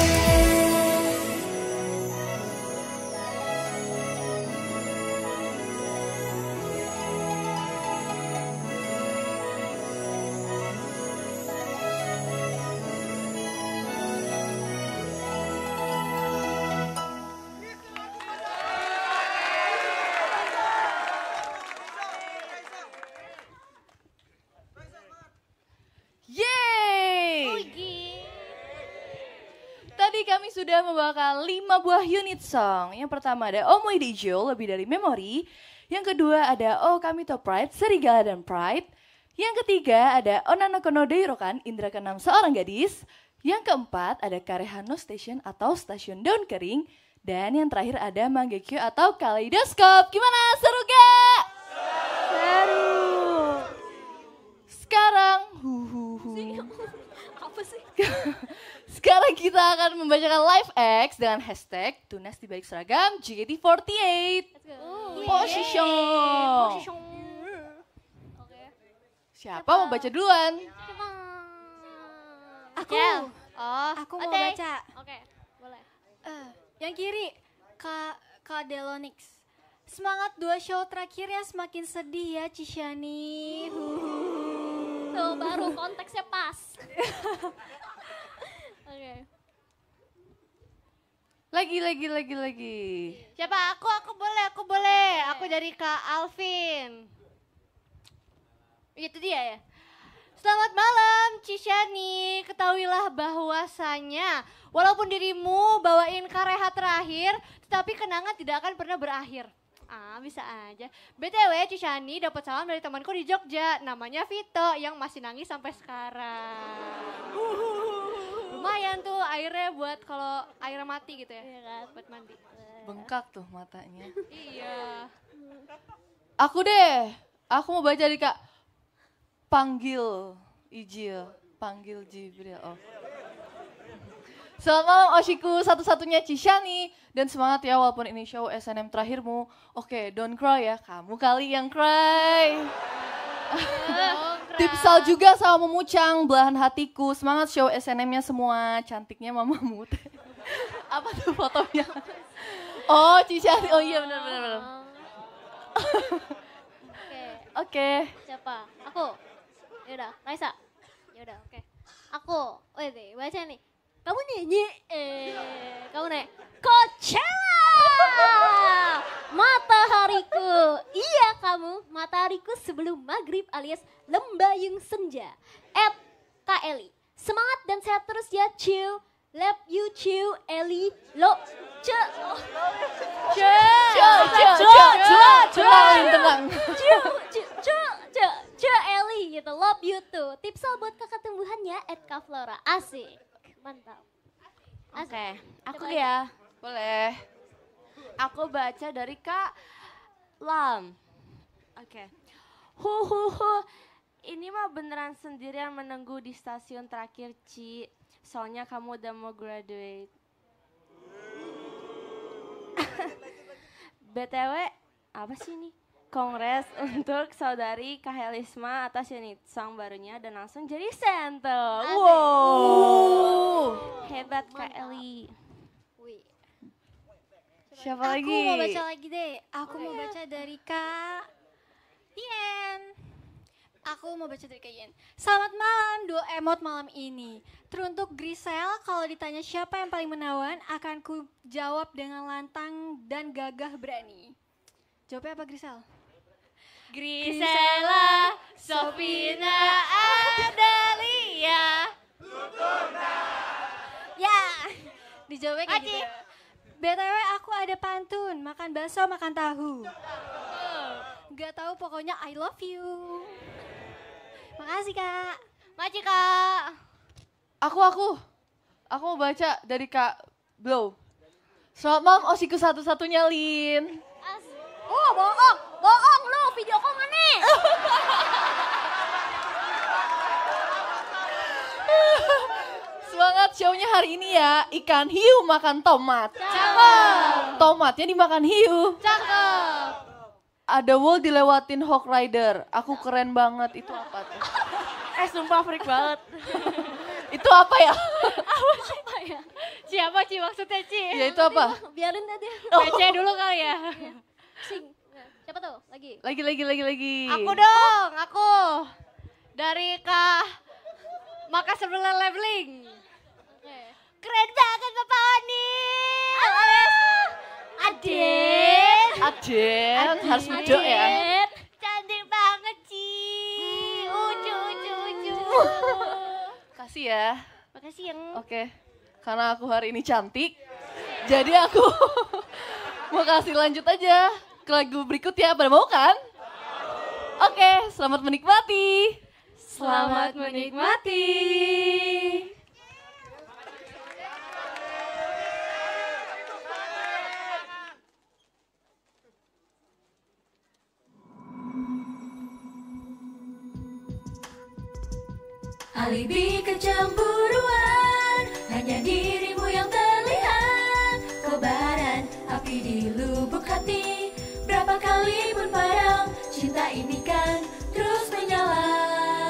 Yeay! Tadi kami sudah membawakan lima buah unit song. Yang pertama ada Oh Moi Dejo, Lebih Dari Memori. Yang kedua ada Oh Kami To Pride, Serigala dan Pride. Yang ketiga ada Onano Kono Deirokan, Indra Keenam Seorang Gadis. Yang keempat ada Karehano Station atau Stasiun Daun Kering. Dan yang terakhir ada Manggekyo atau Kaleidoskop. Gimana, seru gak? Seru. sekarang, hu, hu, hu. Apa sih? Sekarang kita akan membacakan live X dengan hashtag Tunas di Balik Seragam J K T empat delapan. Position. Position. Oke. Siapa mau baca duluan? Aku. Oh, Aku mau Ate. baca. Oke, boleh. Eh, yang kiri, Kak Kak Delonix. Semangat dua show terakhirnya semakin sedih ya Cishani. Tuh baru konteksnya pas. Oke. Lagi, lagi, lagi, lagi. Siapa? Aku, aku boleh, aku boleh. Aku dari Kak Alvin. Itu dia ya. Selamat malam Cishani, ketahuilah bahwasanya walaupun dirimu bawain kareha terakhir, tetapi kenangan tidak akan pernah berakhir. Ah, bisa aja. B T W Cishani dapat salam dari temanku di Jogja, namanya Vito yang masih nangis sampai sekarang. Lumayan tuh airnya buat kalau airnya mati gitu ya. Iya kan, buat mandi. Bengkak tuh matanya. Iya. Aku deh, aku mau baca di Kak. Panggil Ijil, panggil Jibril. Oh. Selamat malam Oshiku, satu-satunya Cishani. Dan semangat ya walaupun ini show S N M terakhirmu. Oke, don't cry ya, kamu kali yang cry. Tipsal juga sama Memucang, belahan hatiku. Semangat show S N M-nya semua, cantiknya mamamu. Apa tuh fotonya? Oh, Cishani, oh iya benar-benar. Oke. Oke. Siapa? Aku. Yaudah, Raisa. Yaudah, oke. Aku. Wait, deh, baca nih. Kamu nyanyi. Eh, kamu nih. Coachella. Matahariku. Iya kamu. Matahariku sebelum maghrib alias lembayung senja. At Kak Eli. Semangat dan sehat terus ya, Ciu. Love you, Ciu. Eli. Lo. Ce. Ce. Ce. Ce. Ce. Ce. Tenang. Ciu. Ciu. Ce. Ce. Ce. Eli gitu. Love you too. Tipsal buat kakak tumbuhannya. At Kak Flora. Asik. Mantap. Oke, okay. Aku ya. Boleh. Aku baca dari Kak Lam. Oke. Okay. Hu hu hu. Ini mah beneran sendirian menunggu di stasiun terakhir, Ci. Soalnya kamu udah mau graduate. B T W, apa sih ini? Kongres untuk saudari Kahelisma atas unit song barunya dan langsung jadi center. Wow. Hebat Kak Eli. Siapa lagi? Aku mau baca lagi deh. Aku mau baca dari Kak Yen. Aku mau baca dari Kak Yen. Selamat malam, dua emot malam ini. Teruntuk Grisel, kalau ditanya siapa yang paling menawan, akan ku jawab dengan lantang dan gagah berani. Jawabnya apa Grisel? Grisela, Sofina, Adelia. Ya, dijawabnya kayak gitu. B T W aku ada pantun, makan bakso, makan tahu. Gak tahu pokoknya I love you. Makasih Kak. Makasih Kak. Aku, aku. Aku mau baca dari Kak Blow. Selamat malam Oshiku satu-satunya Lin. Oh bohong, bohong lu video call mana? Semangat show-nya hari ini ya. Ikan hiu makan tomat. Cakep. Tomatnya dimakan hiu. Cakep. Ada wall dilewatin Hawk Rider. Aku keren banget. Itu apa tuh? Eh sumpah freak banget. Itu apa ya? Apa sih? Ya? Siapa Ci maksudnya Ci? Ya itu apa? Biarin aja. Oh. P C dulu kali ya. Sing. Siapa tuh? Lagi. Lagi, lagi, lagi, lagi. Aku dong, aku. Dari Kak Maka Sebelah Leveling. Keren banget Bapak Oni. Aden. Aden, harus medok ya. Cantik banget Ci. Ucu, ucu, ucu. Kasih ya. Makasih yang. Oke, karena aku hari ini cantik, jadi aku mau kasih lanjut aja ke lagu berikutnya. Pada mau kan? Oke, selamat menikmati. Selamat menikmati. Alibi kecemburuan, hanya dirimu yang terlihat. Kobaran api di lubuk hati, berapa kali pun padam, cinta ini kan terus menyala.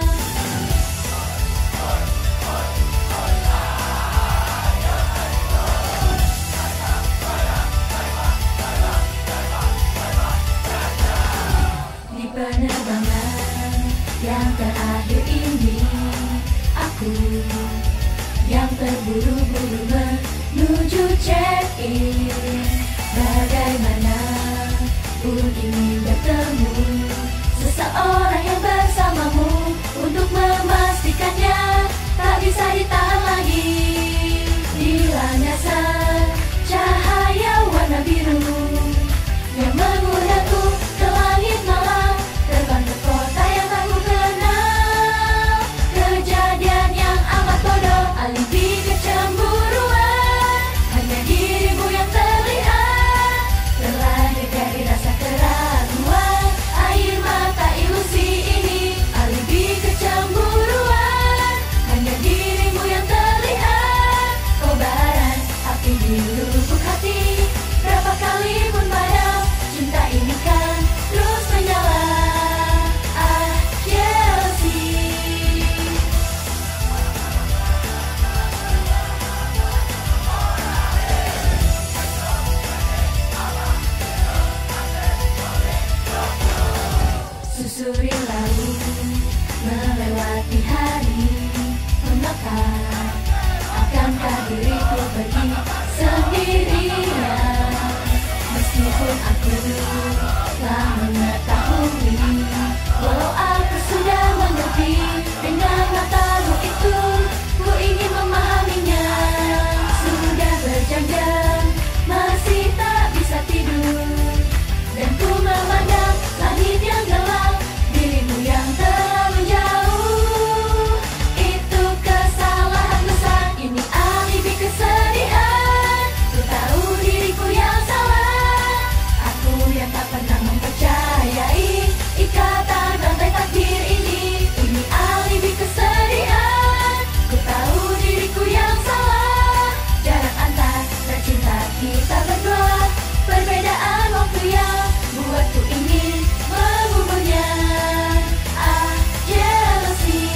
Di penerbangan yang terakhir ini, aku yang terburu-buru menuju check-in. Bagaimana pun ingin bertemu seseorang yang bersamamu, untuk memastikannya tak bisa ditahan lagi. Di landasan cahaya warna biru yang mengundangku ke langit malam, terbang ke kota yang tak ku kenal. Kejadian yang amat bodoh, alibi kecemburuan, hanya dirimu yang terlihat. Terlahir dari rasa keraguan, air mata ilusi ini. Alibi kecemburuan, hanya dirimu yang terlihat. Kobaran api di lubuk hati, berapa kali pun padam, cinta ini kan terus menyala. Ah, jealousy. Susuri lalu melewati hari, mengapa akankah diriku pergi sendirian? Meskipun aku telah mengetahui, walau aku sudah mengerti, dengan matamu itu ku ingin memahaminya. Sudah berjam-jam masih tak bisa tidur, dan ku memandang langit yang gelap, dirimu yang terlalu jauh. Itu kesalahan besar, ini alibi kesedihan. Ku tahu diriku yang salah, aku yang tak pernah mempercayai ikatan rantai takdir ini. Ini alibi kesedihan. Ku tahu diriku yang salah, jarak antara cinta kita berdua, perbedaan waktu yang buatku ingin menguburnya. Ah, jealousy.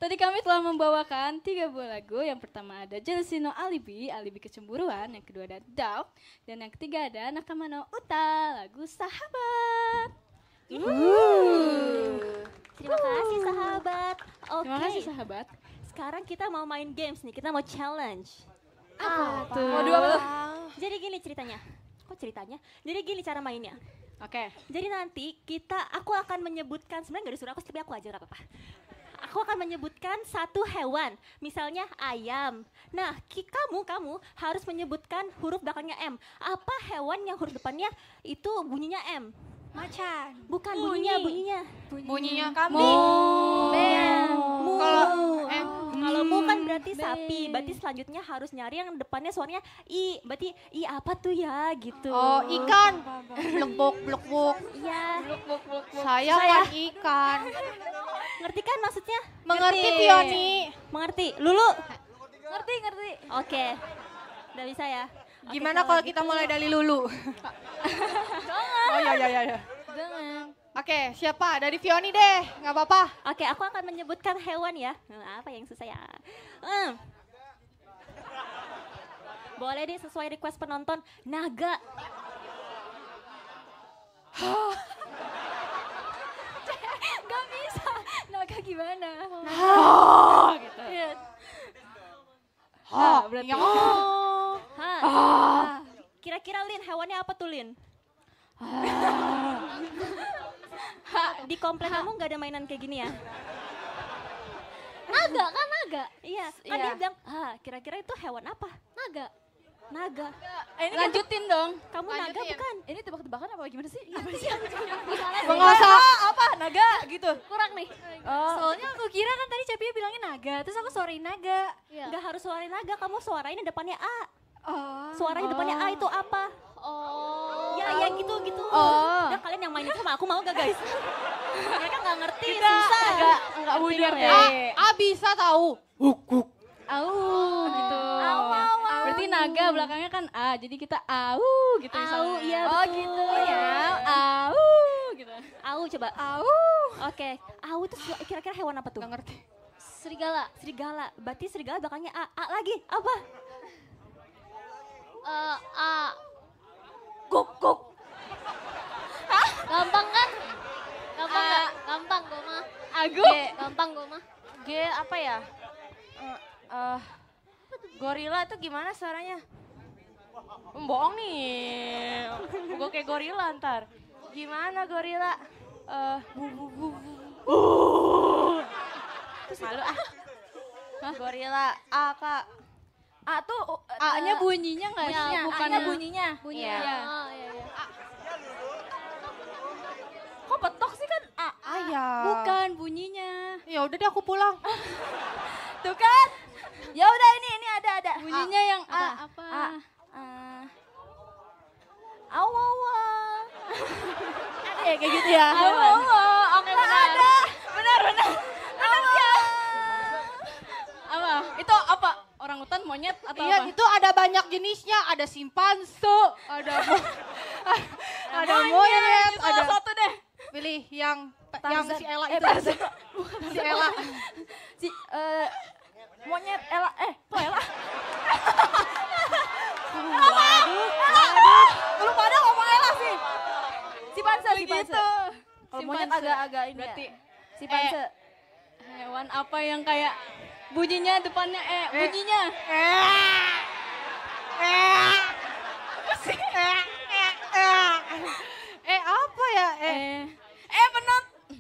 Tadi kami telah membawakan tiga buah lagu. Yang pertama ada Jealousy No Alibi, Alibi Kecemburuan. Yang kedua ada Doubt. Dan yang ketiga ada Nakama no Uta, lagu Sahabat. Uh. Terima kasih sahabat. Oke. Terima kasih sahabat. Sekarang kita mau main games nih, kita mau challenge. Apa tuh? Waduh, apa tuh? Jadi gini ceritanya. Kok ceritanya? Jadi gini cara mainnya. Oke. Jadi nanti kita, aku akan menyebutkan, sebenarnya gak disuruh aku, tapi aku aja gak apa-apa. Aku akan menyebutkan satu hewan, misalnya ayam. Nah, ki, kamu, kamu harus menyebutkan huruf belakangnya M. Apa hewan yang huruf depannya itu bunyinya M? Macan. Bukan, Bunyi. bunyinya, bunyinya. Bunyinya kambing. Bea. Mu. Kalau Eh, kalau mu kan berarti sapi. Berarti selanjutnya harus nyari yang depannya suaranya I. Berarti I apa tuh ya gitu. Oh, ikan. Blek-blek, blek-blek. Iya. Saya kan ikan. Ngerti kan maksudnya? Mengerti, Tioni. Mengerti. Lulu? Ngerti, ngerti. Oke. Udah bisa ya? Oke, Gimana kalau kita gitu- mulai dari Lulu? Jangan. Oh iya iya iya. Jangan. Oke, siapa? Dari Fioni deh, nggak apa-apa. Oke, aku akan menyebutkan hewan ya. Nah, apa yang susah ya? Hmm. Boleh deh sesuai request penonton. Naga. Gak bisa. Naga gimana? Oh, gitu. Iya. Ha, berarti. ya. Ha. Ah. Kira-kira Lin, hewannya apa tuh Lin? Ha, di komplek kamu nggak ada mainan kayak gini ya? Naga kan naga? Iya, kan Iya. dia bilang, ah kira-kira itu hewan apa? Naga. Naga. Eh, ini lanjutin dong. Kamu naga Lanjutin. bukan? Ini tebak-tebakan apa gimana sih? Apa sih? Gimana sih? Nggak usah. Apa? Naga gitu. Kurang nih. Oh. Soalnya aku kira kan tadi Cepia bilangin naga, terus aku suarain naga. Nggak harus suarain naga, kamu suarain depannya A. Oh. Suaranya depannya A itu apa? Oh. Ya, ya gitu gitu. Oh. Udah kalian yang main itu sama aku mau gak guys? Mereka nggak ngerti, Kita susah. nggak nggak bener A, A bisa tahu. Huk huk. Au gitu. Au, au, au. Berarti naga belakangnya kan A, jadi kita au gitu Au, misalnya. iya Oh betul. gitu ya. Au gitu. Au coba. Au. Oke, au itu su- kira-kira hewan apa tuh? Nggak ngerti. Serigala. Serigala. Berarti serigala belakangnya A. A lagi. Apa? Eh, A. Guk guk. Gampang kan? Gampang A. nggak? Gampang gue mah. Agu. Gampang gue mah. G apa ya? Eh, eh, gorila itu gimana suaranya? Hmm, bohong nih. Gue kayak gorila ntar. Gimana gorila? Eh, bu bu bu bu. Terus malu ah. Gorila A kak. A tuh A-nya bunyinya enggak sih? Bunyinya, Bukan A-nya bunyinya. Bunyinya. Iya. Oh, iya, iya. Kok petok sih kan A? Ayah. Bukan bunyinya. Ya udah deh aku pulang. Tuh kan? Ya udah ini ini ada ada. Bunyinya yang A Apa? apa? A. Ah. Awawa. Ada ya kayak gitu ya? Awawa. Oke benar. Ada. Benar benar. Benar ya. Apa? Itu apa? Orangutan, monyet atau Iya apa? itu ada banyak jenisnya. Ada simpanse, ada mo- ada monyet, Salah ada satu deh. pilih yang yang si Ella Eh, itu. Tarzan. Si Ella. Si eh monyet Ella eh kok Ella? Waduh, Lu pada ngomong Ella sih. Si Panse, si Panse. Kalau monyet agak-agak ini Berarti ya. si Panse. Hewan apa yang kayak bunyinya depannya eh, bunyinya. Eh apa ya? Eh Eh eh penot.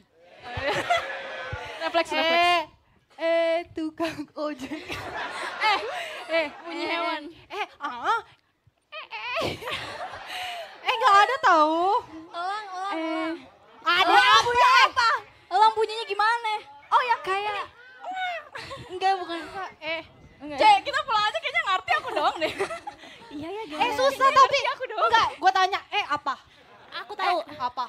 Refleks refleks. eh eh tukang ojek. Eh eh bunyi Eh, hewan. Eh ah. Eh eh. Eh nggak ada tahu. Elang, elang, Eh elang. Ada Elang apa ya? Apa? elang bunyinya gimana? Oh ya kayak. Enggak bukan. Eh Enggak. Cek, kita pulang aja kayaknya ngerti aku doang deh. Iya ya eh susah tapi aku doang. enggak. Gue tanya eh apa? Aku tahu. Eh, apa?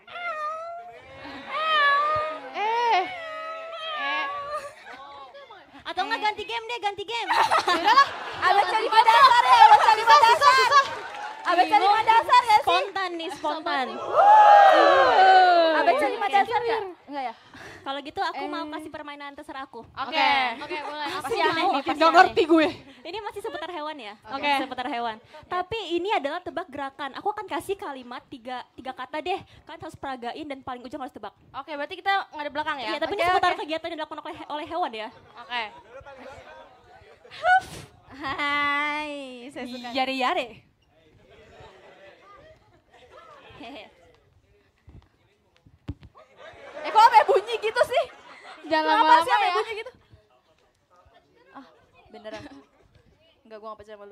Eh. Eh. Atau enggak ganti game deh, ganti game. Udahlah. Abang cari dasar ya, abang cari dasar. Susah, susah. Abang cari dasar ya sih. Spontan nih, spontan. Abang cari dasar enggak? Enggak ya? Kalau gitu aku mau kasih permainan terserah aku. Oke. Oke, boleh. Pasti aneh nih, pasti Gak aneh. ngerti gue. Ini masih seputar hewan ya? Oke. Seputar hewan. Tapi ini adalah tebak gerakan. Aku akan kasih kalimat tiga, tiga kata deh. Kalian harus peragain dan paling ujung harus tebak. Oke, berarti kita ngadep belakang ya? Iya, tapi ini Oke, seputar oke. kegiatan yang dilakukan oleh, oleh hewan ya. Oke. Hai, saya suka. Yare-yare. Hehe. Eh kok sampai bunyi gitu sih? Jangan Kenapa lama-lama sih sampai ya. bunyi gitu? Ah, beneran. Enggak, gue gak percaya sama lu.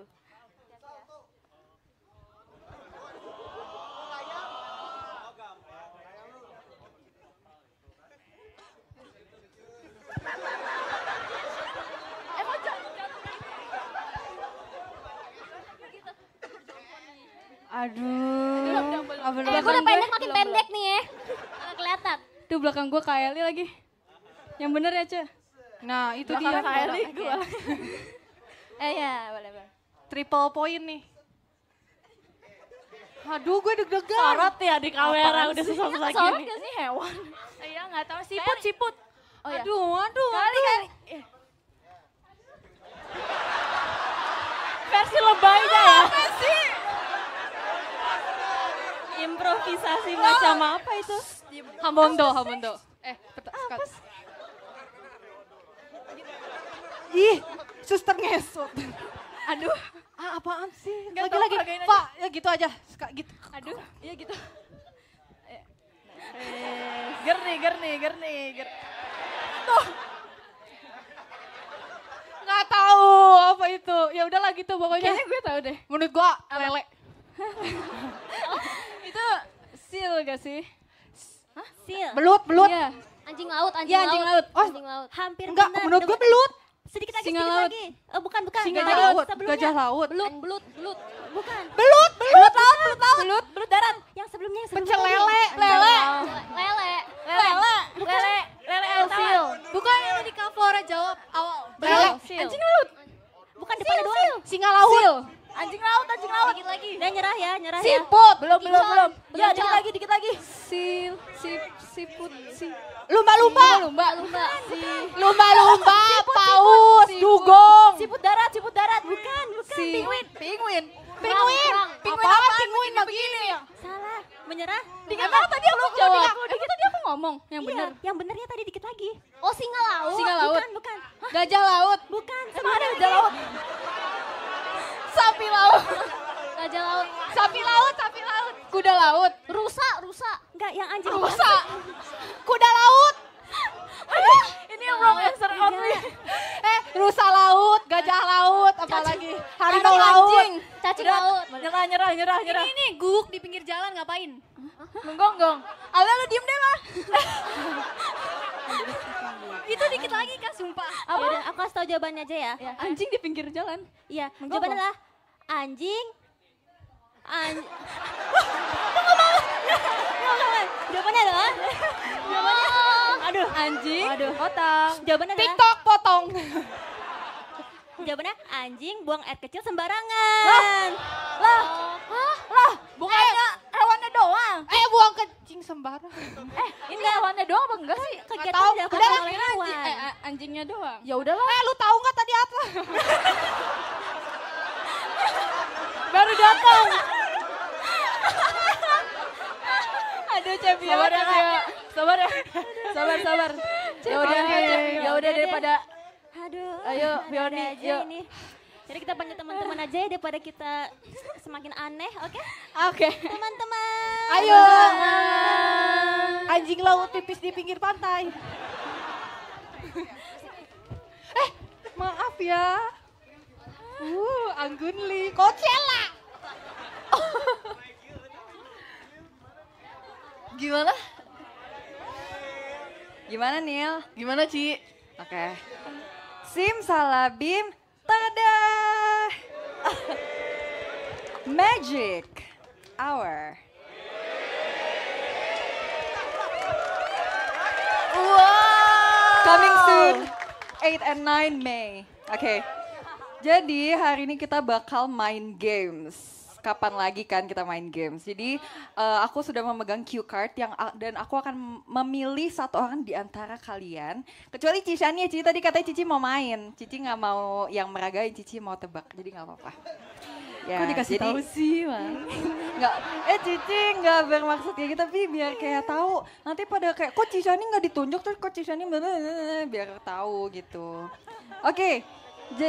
Aduh. Apa Eh, gue udah pendek makin pendek nih ya. Nggak kelihatan. Tuh belakang gue K L I lagi. Yang bener ya, Ce? Nah itu Belakang dia. Kylie gue. Eh ya, boleh boleh. Triple point nih. Aduh gue deg-degan. Sorot ya di kamera udah susah-susah Sorot gini. gak sih hewan? Iya, nggak tahu Siput, siput. Oh ya. Aduh, aduh, Kali, aduh. kali. Eh, Versi lebaynya ya. Improvisasi macam apa itu? Hamondo, Hamondo. Eh, peta, skat. Ih, suster ngesot. Aduh. Ah, apaan sih? Nggak Lagi tahu, lagi, peragain aja. Pak, ya gitu aja. Ska, gitu. Aduh, iya gitu. Eh, Gerni, gerni, gerni, ger. Nggak tahu apa itu. Ya udahlah gitu pokoknya. Kayaknya gue tahu deh. Menurut gua lele. Itu seal gak sih? Sil. Belut, belut. Iya. Anjing laut, anjing Iya, laut. anjing laut. Oh, Anjing laut. Hampir enggak, benar. menurut gua Udah- belut. Sedikit lagi, Singa sedikit laut. lagi. Oh, bukan, bukan. Singa Tadi laut, sebelumnya. gajah laut. Belut, belut, belut. Bukan. Belut, belut laut, belut laut. Belut, belut darat. Yang sebelumnya, yang sebelumnya. Pecel tadi. lele, lele. Lele. Lele, lele, lele, Sil. Bukan yang tadi Kak Flora jawab awal. Lele. Anjing laut. Bukan depannya doang. Singa laut. Anjing laut, anjing laut. Dikit lagi. Udah nyerah ya, nyerah ya. Siput. Belum, belum, belum. Ya, Ya, dikit lagi, dikit lagi. Seal, sip, siput, si. Lumba-lumba. Lumba, Lumba. Lumba-lumba, paus, dugong. Siput darat, siput darat. Bukan, bukan. Si. Penguin, penguin. Penguin. Penguin Apaan apa? penguin begini? Salah. Menyerah. Emang tadi aku jawab. Dikit tadi aku ngomong yang Iya, bener. yang benernya tadi dikit lagi. Oh, singa laut. Singa laut. Bukan, bukan. Gajah laut. Bukan. Emang ada sebelumnya gajah lagi. laut? Sapi laut. Gajah laut. Sapi laut, sapi laut. Kuda laut. Rusa, rusa. Enggak, yang anjing. Rusa. Kuda laut. Ini yang wrong answer only. Eh, rusa laut, gajah laut, apalagi harimau Aduh, laut. anjing. Cacing Udah, laut. Nyerah, nyerah, nyerah, nyerah. Ini nih, guguk di pinggir jalan ngapain? Menggonggong. Ala lu diem deh lah. Itu dikit lagi Kak, sumpah. Yaudah, aku kasih tau jawabannya aja ya. Anjing di pinggir jalan. Iya, jawabannya adalah anjing. Anjing. Jawabannya adalah jawabannya. Aduh, Anjing. aduh. Potong. Jawabannya adalah TikTok potong. jawabannya anjing buang air kecil sembarangan. Lah, lah, bukannya hewannya doang. Eh, buang kencing sembarang. Eh, ini hewannya doang apa enggak sih? Kegiatan tahu. dilakukan Udah lah, oleh Anjing, hewan. eh, a- anjingnya doang. Ya udahlah. Eh, lu tahu nggak tadi apa? Baru datang. Aduh, Cepi. Sabar ya, Vio. Sabar ya. Sabar, sabar. Ya udah, ya udah daripada Aduh. Ayo, ada-ada Fioni, aja yuk. ini. Jadi kita panggil teman-teman aja ya daripada kita semakin aneh, oke? Oke. Teman-teman. Ayo. Anjing laut pipis di pinggir pantai. Eh, maaf ya. Uh, Anggun Li. Coachella. Gimana? Gimana Nil? Gimana, Ci? Oke. Simsalabim, tada! Magic hour. Wow. Coming soon, eight and nine Mei. Oke. Jadi hari ini kita bakal main games. kapan lagi kan kita main games. Jadi uh, aku sudah memegang cue card yang dan aku akan memilih satu orang di antara kalian. Kecuali Cishani, Cici tadi katanya Cici mau main. Cici nggak mau yang meragain, Cici mau tebak. Jadi nggak apa-apa. Ya, Kok dikasih jadi, tahu sih, Bang? Nggak, eh Cici nggak bermaksud kayak gitu, tapi biar kayak tahu. Nanti pada kayak, kok Cishani nggak ditunjuk, terus kok Cishani biar tahu gitu. Oke, okay.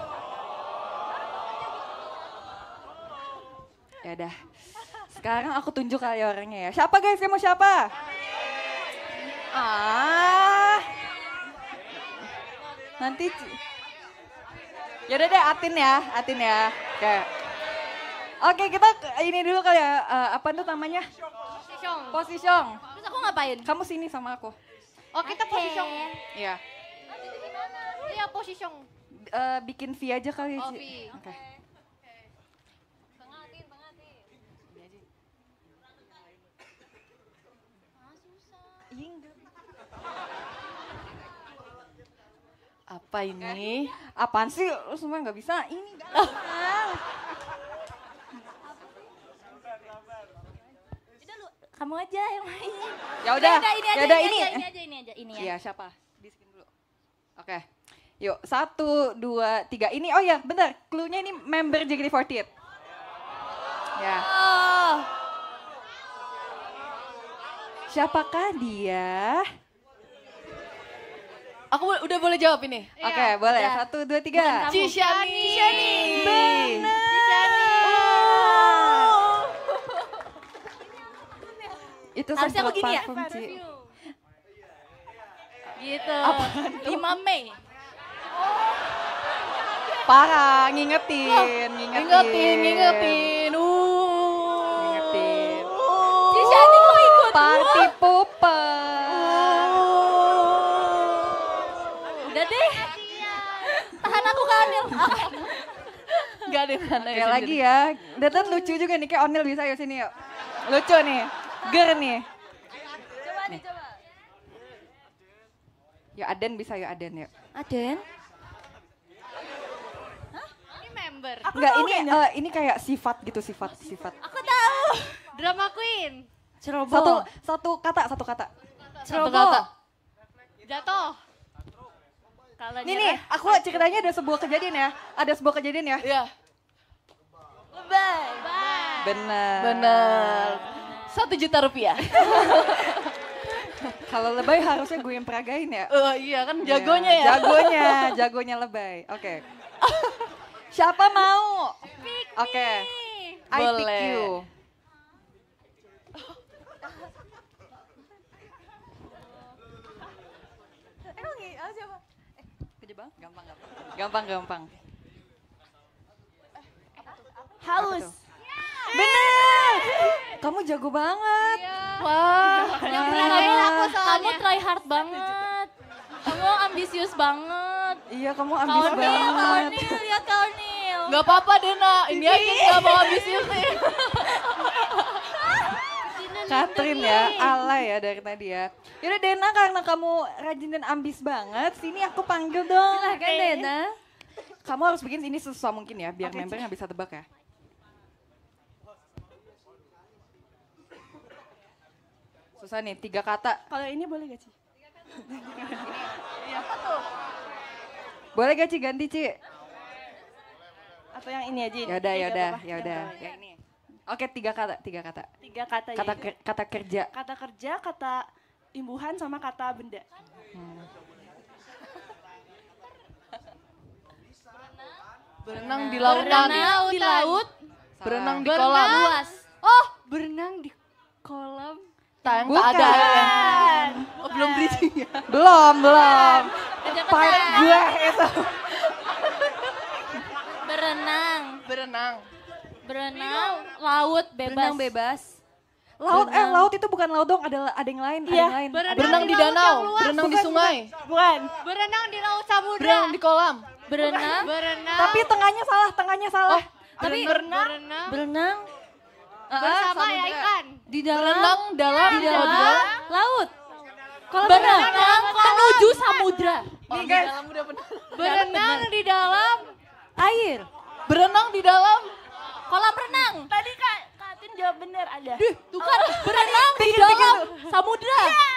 Ya udah. Sekarang aku tunjuk kali orangnya ya. Siapa guys? Kamu siapa? Ah. Nanti ya udah deh, Atin ya, Atin ya. Oke. Oke, kita ini dulu kali ya. Uh, apa tuh namanya? Posisyong. Posisyong. Terus aku ngapain? Kamu sini sama aku. Oh, kita posisyong. Iya. Iya, posisyong. Uh, bikin V aja kali ya. Oh, Ci. V. Oke. Apa ini? Apaan sih? Lu semua nggak bisa? Ini gampang. Udah lu, kamu aja yang main. Ya udah. ini aja, Ya udah ini, ini. aja, ini aja, ini aja, ini ya. Iya, siapa? Di skin dulu. Oke. Yuk, satu, dua, tiga. Ini, oh ya, bentar. Clue-nya ini member J K T empat puluh delapan. Ya. Oh. Siapakah dia? Aku udah boleh jawab ini. Oke, okay, boleh. udah. Satu, dua, tiga. Cishani. Cishani. Benar. Cishani. Oh. Itu Harusnya aku semprot gini ya? parfum, Ci. Gitu. lima Mei. Parah, ngingetin, ngingetin. Ngingetin, ngingetin. Uh. Ngingetin. Cishani kok ikut? Party pooper. Udah deh. Tahan aku ke Anil. Gak ada mana Kayak lagi ya. Datan lucu juga nih, kayak Onil bisa yuk sini yuk. Lucu nih. Ger nih. Coba nih, coba. Yuk Aden bisa yuk Aden yuk. Aden? Ini member. Enggak, ini eh, ini kayak sifat gitu, sifat, sifat. Aku tahu. Drama queen. Ceroboh. Satu satu kata, satu kata. Satu kata. Jatuh. Kalau Nih nih, aku ceritanya ada sebuah kejadian ya. Ada sebuah kejadian ya. Iya. Lebay. Benar. Bener. Satu juta rupiah. Kalau lebay harusnya gue yang peragain ya. Oh iya kan jagonya ya. Jagonya, jagonya lebay. Oke. Siapa mau? Oke. I pick Boleh. you. Emang iya siapa? Eh, kerja bang? Gampang, gampang. Gampang, gampang. Haus. Bener! Kamu jago banget. Wah. Yang peragain aku soalnya. Kamu try hard banget. Kamu ambisius banget. Iya, kamu ambis Kaunil, banget. Kaunil, lihat Kaunil. Gak apa-apa Dena, ini aja gak mau ambisius nih. Katrin ya, alay ya dari tadi ya. Yaudah Dena, karena kamu rajin dan ambis banget, sini aku panggil dong. Silahkan Dena. Kamu harus bikin ini sesusah mungkin ya, biar member nggak bisa tebak ya. Susah nih, tiga kata. Kalau ini boleh gak sih? Boleh gak Ci ganti Ci? Atau yang ini aja? ini? Yaudah, Tiga yaudah, apa? yaudah. Yang Yang ini. Oke, tiga kata, tiga kata. Tiga kata, Kata ya. ker- kata kerja. Kata kerja, kata imbuhan, sama kata benda. Hmm. Berenang di lautan. Berenang di laut. Berenang di Berenang kolam. luas. Oh, berenang di kolam. Tang tak Bukan. ada ya. Oh, belum bridging ya. Belum, belum. Kecepatan. Part gue itu. Berenang. Berenang. Berenang laut bebas. Berenang bebas. Laut, eh laut itu bukan laut dong, ada ada yang lain, ada Iya, yang lain. berenang Berenang di di laut danau, yang luas. berenang di Bukan, sungai, Bukan. Berenang di laut samudra. berenang di kolam. Berenang. Berenang. Tapi tengahnya salah, tengahnya salah. tapi berenang. Berenang. Berenang Bersama ya ikan. di dalam Berenang dalam di dalam samudra. laut. Kalau Berenang berenang menuju samudra. Oh, Nih, di guys. dalam udah benar. Berenang di dalam air. Berenang di dalam Kolam renang. Tadi Kak Katin jawab benar ada. Duh, tuh kan Oh. berenang di Pikir, dalam pikir. samudra. Iya.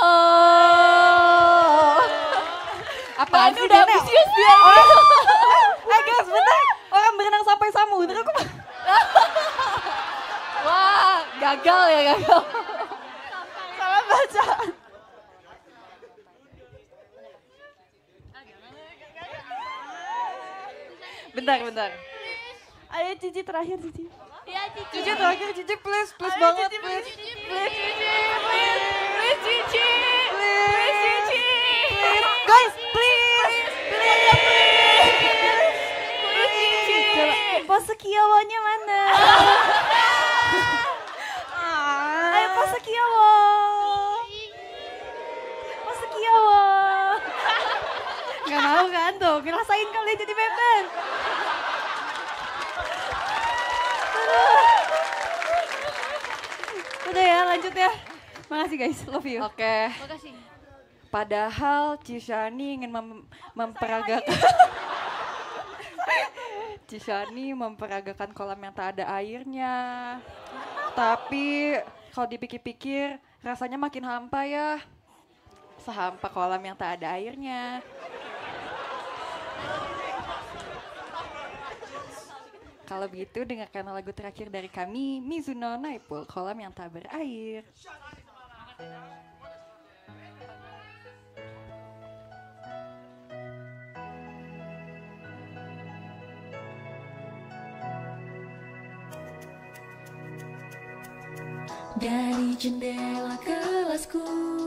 Oh. Apaan Ini sih udah Dene? ambisius dia. Eh guys, bentar. Orang berenang sampai samudra kok. Wah, gagal ya gagal. Salah baca. Bentar, bentar. Ayo Cici terakhir Cici. Iya Cici. Cici terakhir, Cici please, please Ayo, banget, Cici, please. Cici, Please, Please Cici. please, Cici. please. Guys, please, please. Pose Kiowonya mana? Ayo pose Kiowo. Pose Kiowo. Gak mau kan tuh, ngerasain kali jadi member. Udah ya, lanjut ya. Makasih guys, love you. Oke. Makasih. Padahal Cishani ingin mem- memperagakan Cishani memperagakan kolam yang tak ada airnya. Tapi kalau dipikir-pikir rasanya makin hampa ya. Sehampa kolam yang tak ada airnya. Kalau begitu dengarkan lagu terakhir dari kami, Mizuno Naipul, Kolam yang Tak Berair. Dari jendela kelasku,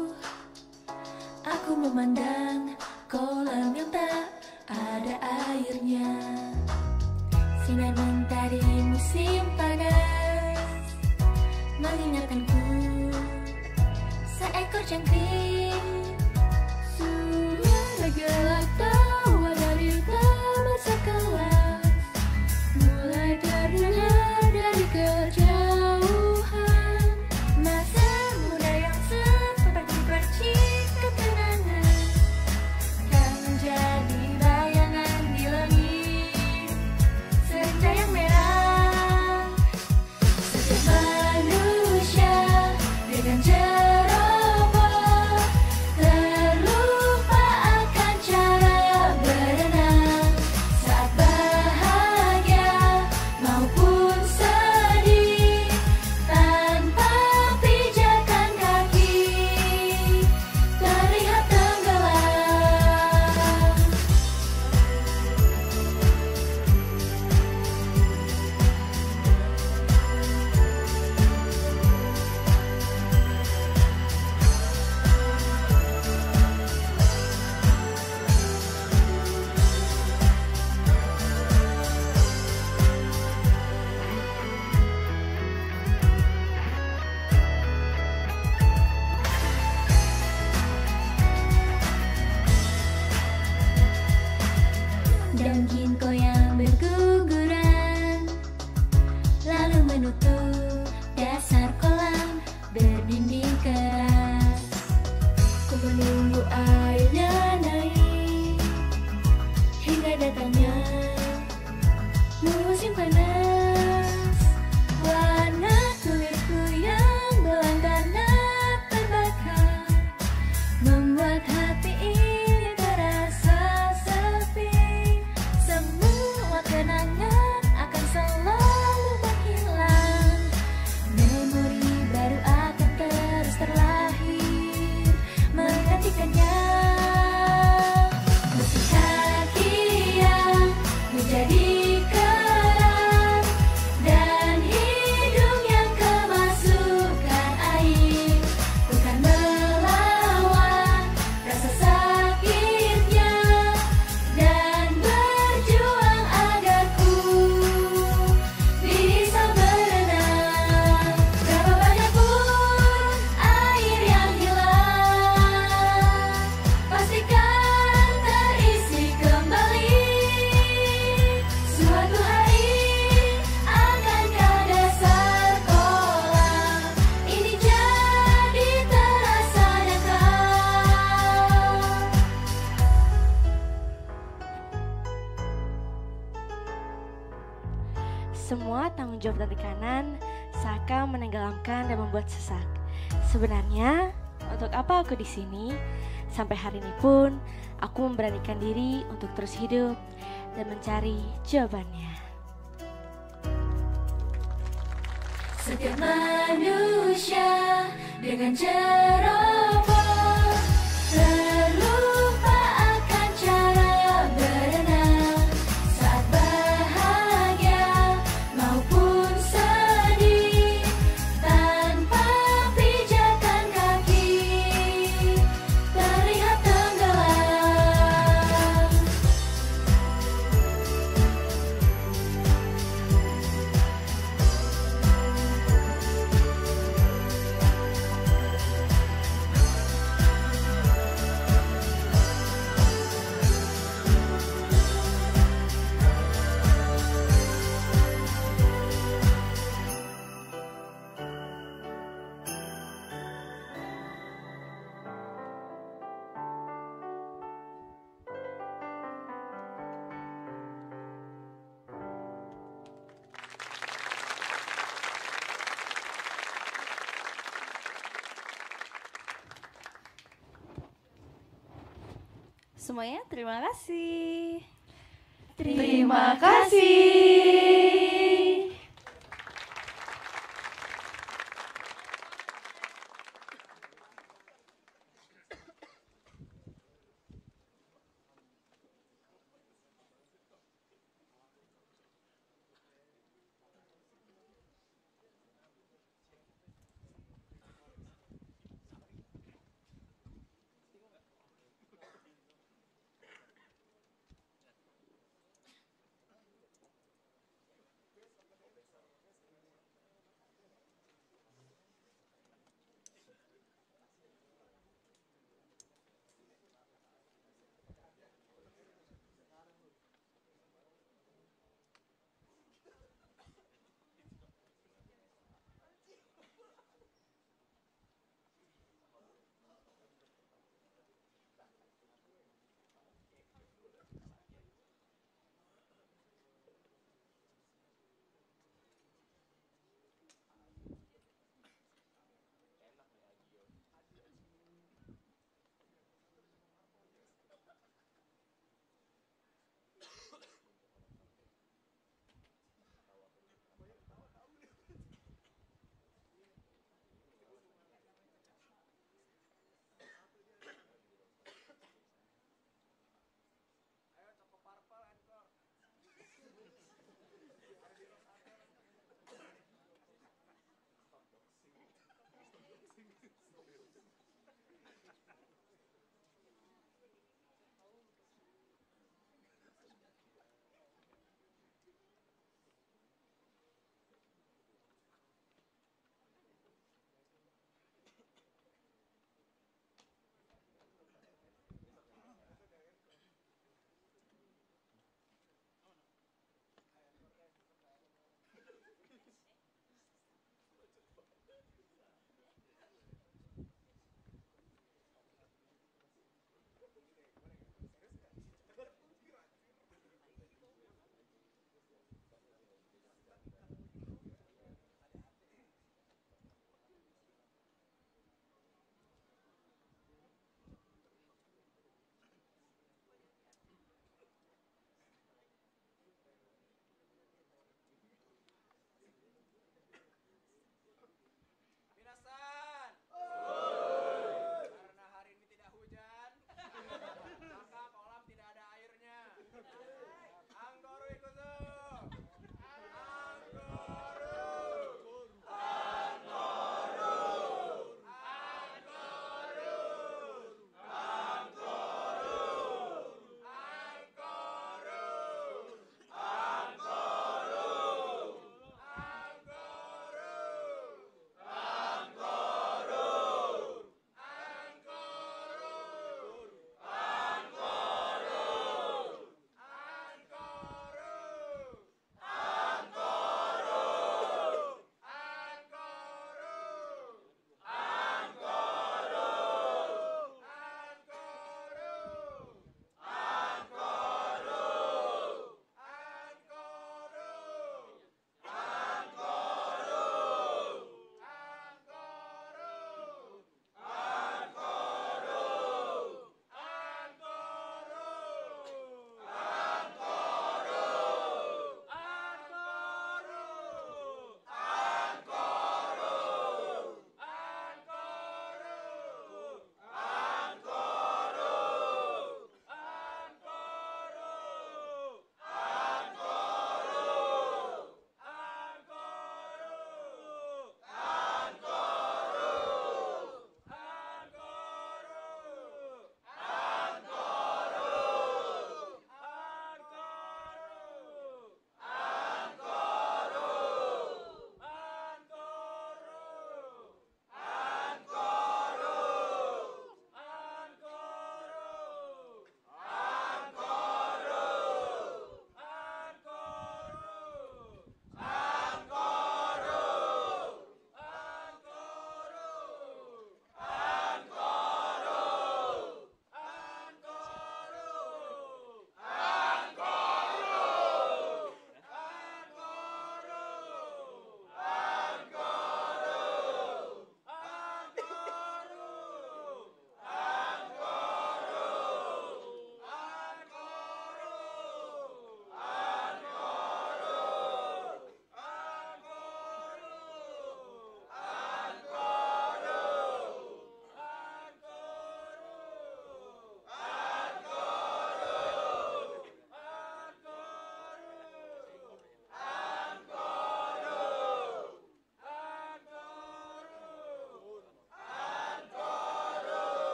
aku memandang kolam yang tak ada airnya. Sinar mentari musim panas mengingatkanku seekor jangkrik. Suara gelak tawa dari taman sekelas mulai terdengar dari kejauhan. Masa muda yang seperti percikan kenangan kan menjadi bayangan di langit senja yang merah. Setiap manusia dengan jeroboh terlupa akan cara tanggung jawab dan tekanan seakan menenggelamkan dan membuat sesak. Sebenarnya, untuk apa aku di sini? Sampai hari ini pun, aku memberanikan diri untuk terus hidup dan mencari jawabannya. Setiap manusia dengan ceroboh terlupa akan cara berenang saat bahagia maupun sedih tanpa pijakan kaki terlihat tenggelam. Semuanya terima kasih. Terima kasih.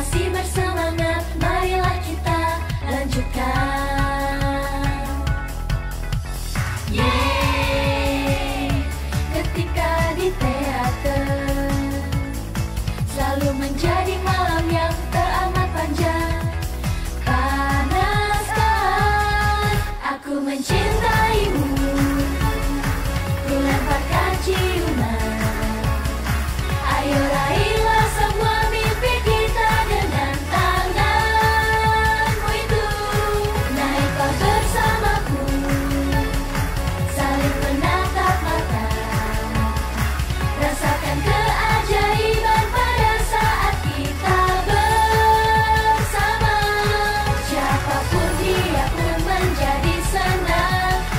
masih bersemangat, marilah kita lanjutkan. Yeay, ketika di teater selalu menjadi malam yang teramat panjang. Panaskan, aku mencintaimu, ku lemparkan ciuman. Ayo raihlah semua mimpi kita dengan tanganmu itu. Naiklah bersamaku, saling menatap mata. Rasakan keajaiban pada saat kita bersama. Siapapun dia pun menjadi senang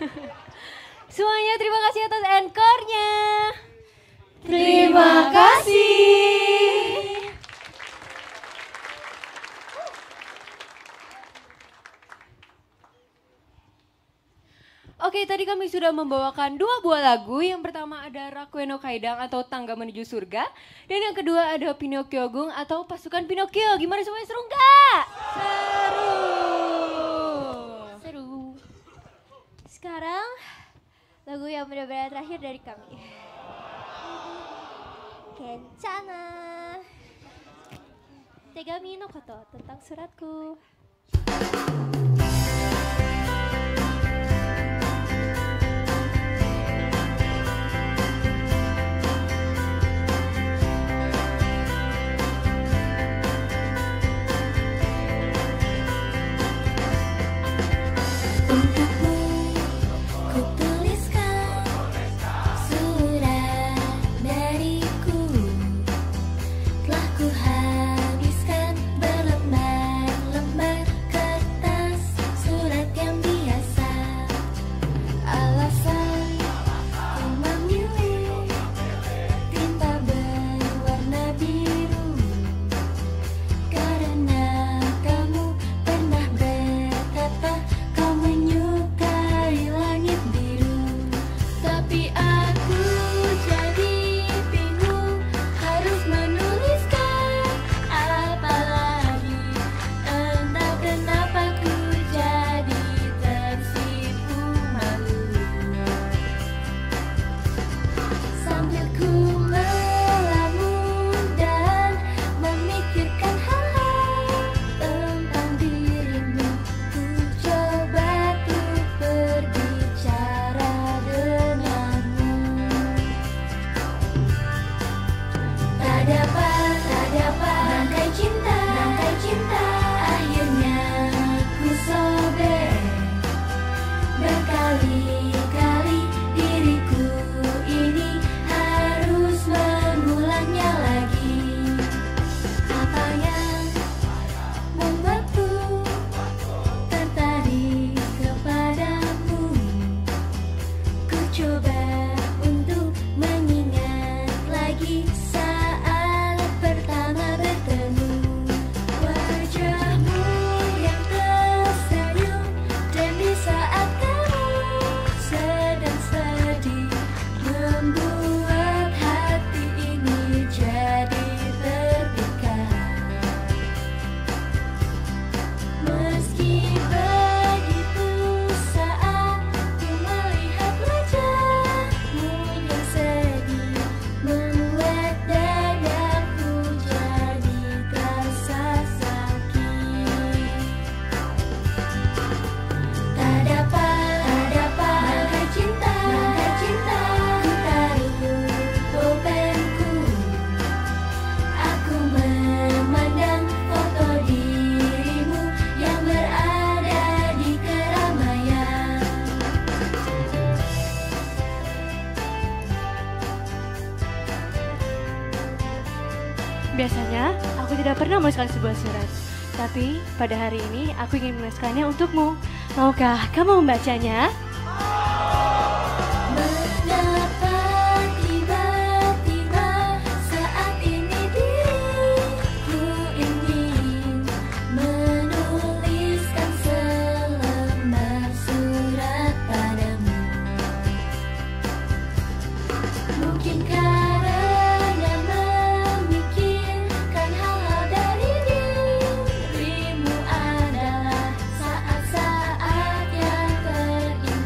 Semuanya terima kasih atas encore-nya. Terima kasih. Oke, tadi kami sudah membawakan dua buah lagu. Yang pertama ada Rakue no Kaidang atau Tangga Menuju Surga. Dan yang kedua ada Pinocchio Gung atau Pasukan Pinocchio. Gimana semuanya, seru nggak? Seru. Seru. Sekarang lagu yang benar-benar terakhir dari kami. Kencana. Tegami no koto, tentang suratku. Biasanya, aku tidak pernah menuliskan sebuah surat. Tapi, pada hari ini aku ingin menuliskannya untukmu. Maukah kamu membacanya? Saat-saat yang terindah.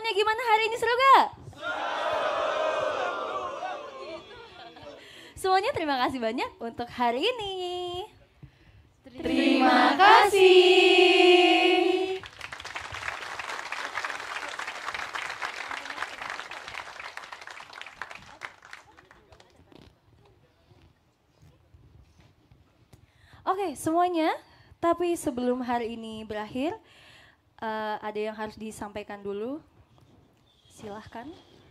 semuanya gimana hari ini, seru gak? Semuanya terima kasih banyak untuk hari ini. Terima kasih. Oke, semuanya. Tapi sebelum hari ini berakhir, uh, ada yang harus disampaikan dulu. Silahkan.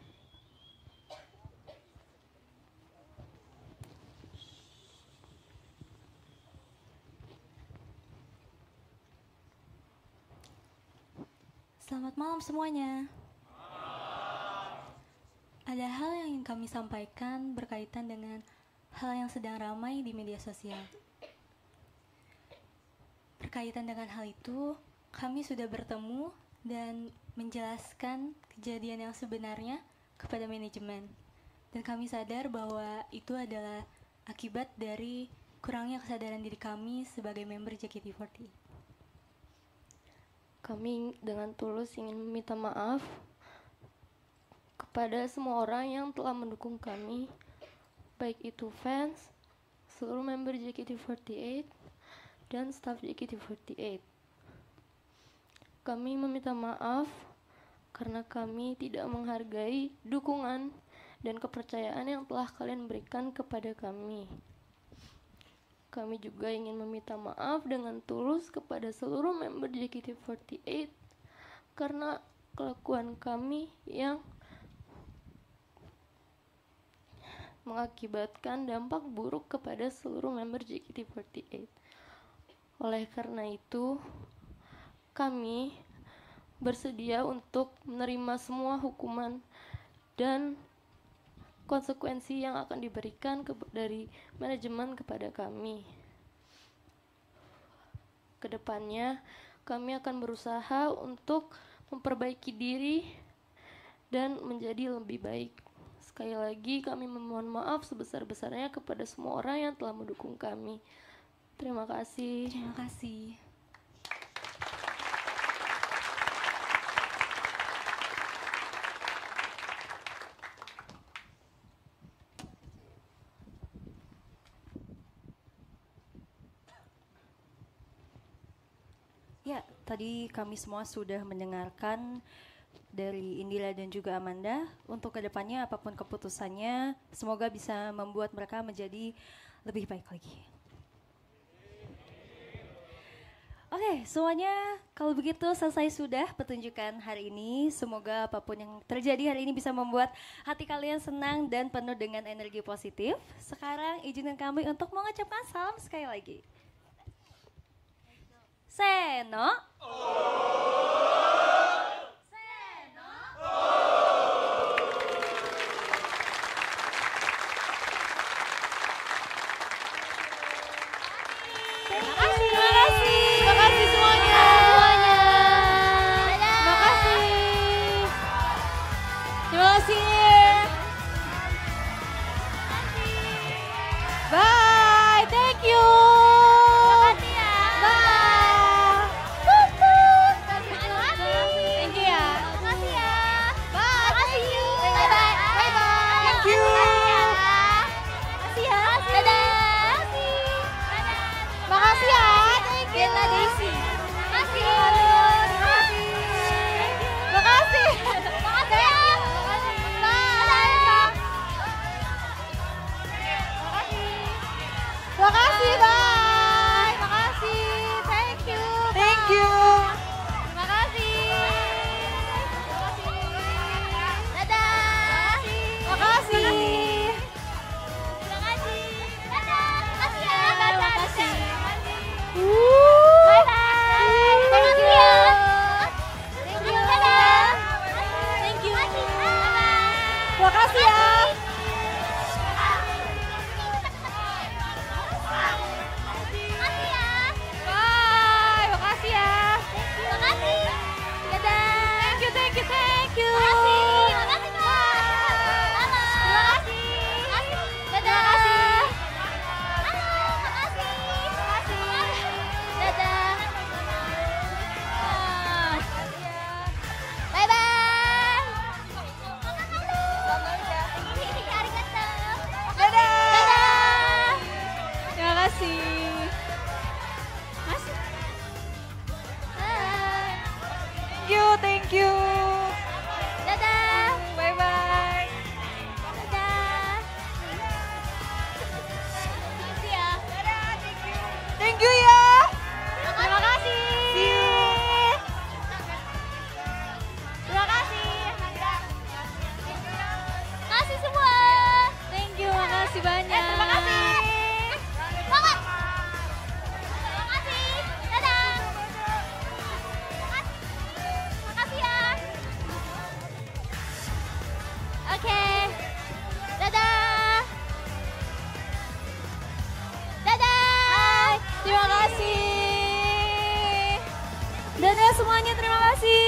Selamat malam semuanya. Ada hal yang ingin kami sampaikan berkaitan dengan hal yang sedang ramai di media sosial. Berkaitan dengan hal itu, kami sudah bertemu dan menjelaskan kejadian yang sebenarnya kepada manajemen. Dan kami sadar bahwa itu adalah akibat dari kurangnya kesadaran diri kami sebagai member J K T empat puluh delapan. Kami dengan tulus ingin meminta maaf kepada semua orang yang telah mendukung kami, baik itu fans, seluruh member J K T empat puluh delapan, dan staf J K T empat puluh delapan. Kami meminta maaf karena kami tidak menghargai dukungan dan kepercayaan yang telah kalian berikan kepada kami. Kami juga ingin meminta maaf dengan tulus kepada seluruh member J K T empat puluh delapan karena kelakuan kami yang mengakibatkan dampak buruk kepada seluruh member J K T empat puluh delapan. Oleh karena itu, kami bersedia untuk menerima semua hukuman dan konsekuensi yang akan diberikan ke, dari manajemen kepada kami. Kedepannya, kami akan berusaha untuk memperbaiki diri dan menjadi lebih baik. Sekali lagi, kami memohon maaf sebesar-besarnya kepada semua orang yang telah mendukung kami. Terima kasih. Terima kasih. Ya, tadi kami semua sudah mendengarkan dari Indira dan juga Amanda. Untuk kedepannya apapun keputusannya, semoga bisa membuat mereka menjadi lebih baik lagi. Oke, semuanya kalau begitu selesai sudah pertunjukan hari ini. Semoga apapun yang terjadi hari ini bisa membuat hati kalian senang dan penuh dengan energi positif. Sekarang izinkan kami untuk mengucapkan salam sekali lagi. Seno. Terima kasih. Terima kasih semuanya. Semuanya. Terima kasih. Terima kasih. Bye. Thank you. Terima kasih ya. Bye. thank you. Dadah. Bye bye. Dadah. Makasih ya. Thank you ya. Terima kasih. See you. Terima kasih. Kasih semua. Thank you, makasih banyak. Eh, terima kasih. Banget. Terima kasih. Dadah. Makasih ya. Oke. Dadah. Dadah. Hai, terima kasih. Dadah semuanya, terima kasih.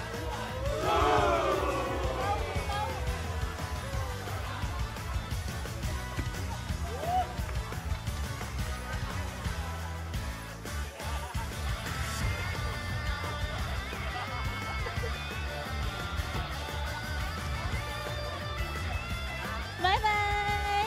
Bye bye.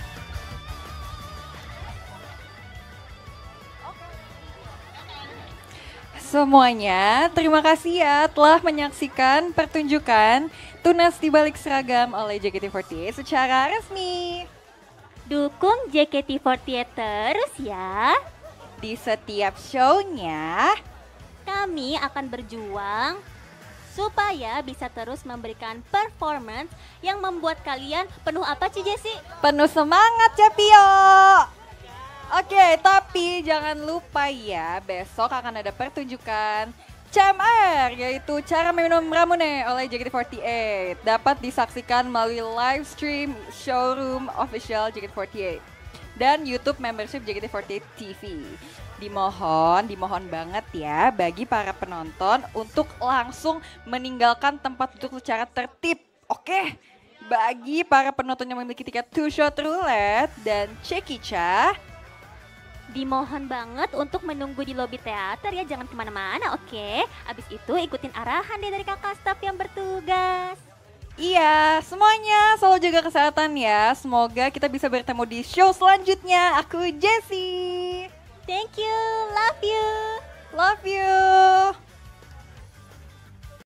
Semuanya, terima kasih ya telah menyaksikan pertunjukan Tunas di Balik Seragam oleh J K T empat delapan secara resmi. Dukung J K T empat delapan terus ya. Di setiap show-nya, Kami akan berjuang supaya bisa terus memberikan performance yang membuat kalian penuh apa Ci Jessy? penuh semangat ya Pio. Oke, tapi jangan lupa ya, besok akan ada pertunjukan C M R, yaitu Cara Minum Ramune oleh J K T empat delapan. Dapat disaksikan melalui live stream showroom official J K T empat delapan dan YouTube membership J K T empat delapan T V. Dimohon, dimohon banget ya bagi para penonton untuk langsung meninggalkan tempat duduk secara tertib. Oke, bagi para penonton yang memiliki tiket two shot roulette dan cekica, Dimohon banget untuk menunggu di lobi teater ya, jangan kemana-mana oke? Abis itu ikutin arahan deh dari kakak staf yang bertugas. iya, semuanya selalu jaga kesehatan ya. Semoga kita bisa bertemu di show selanjutnya. Aku Jessie. Thank you, love you.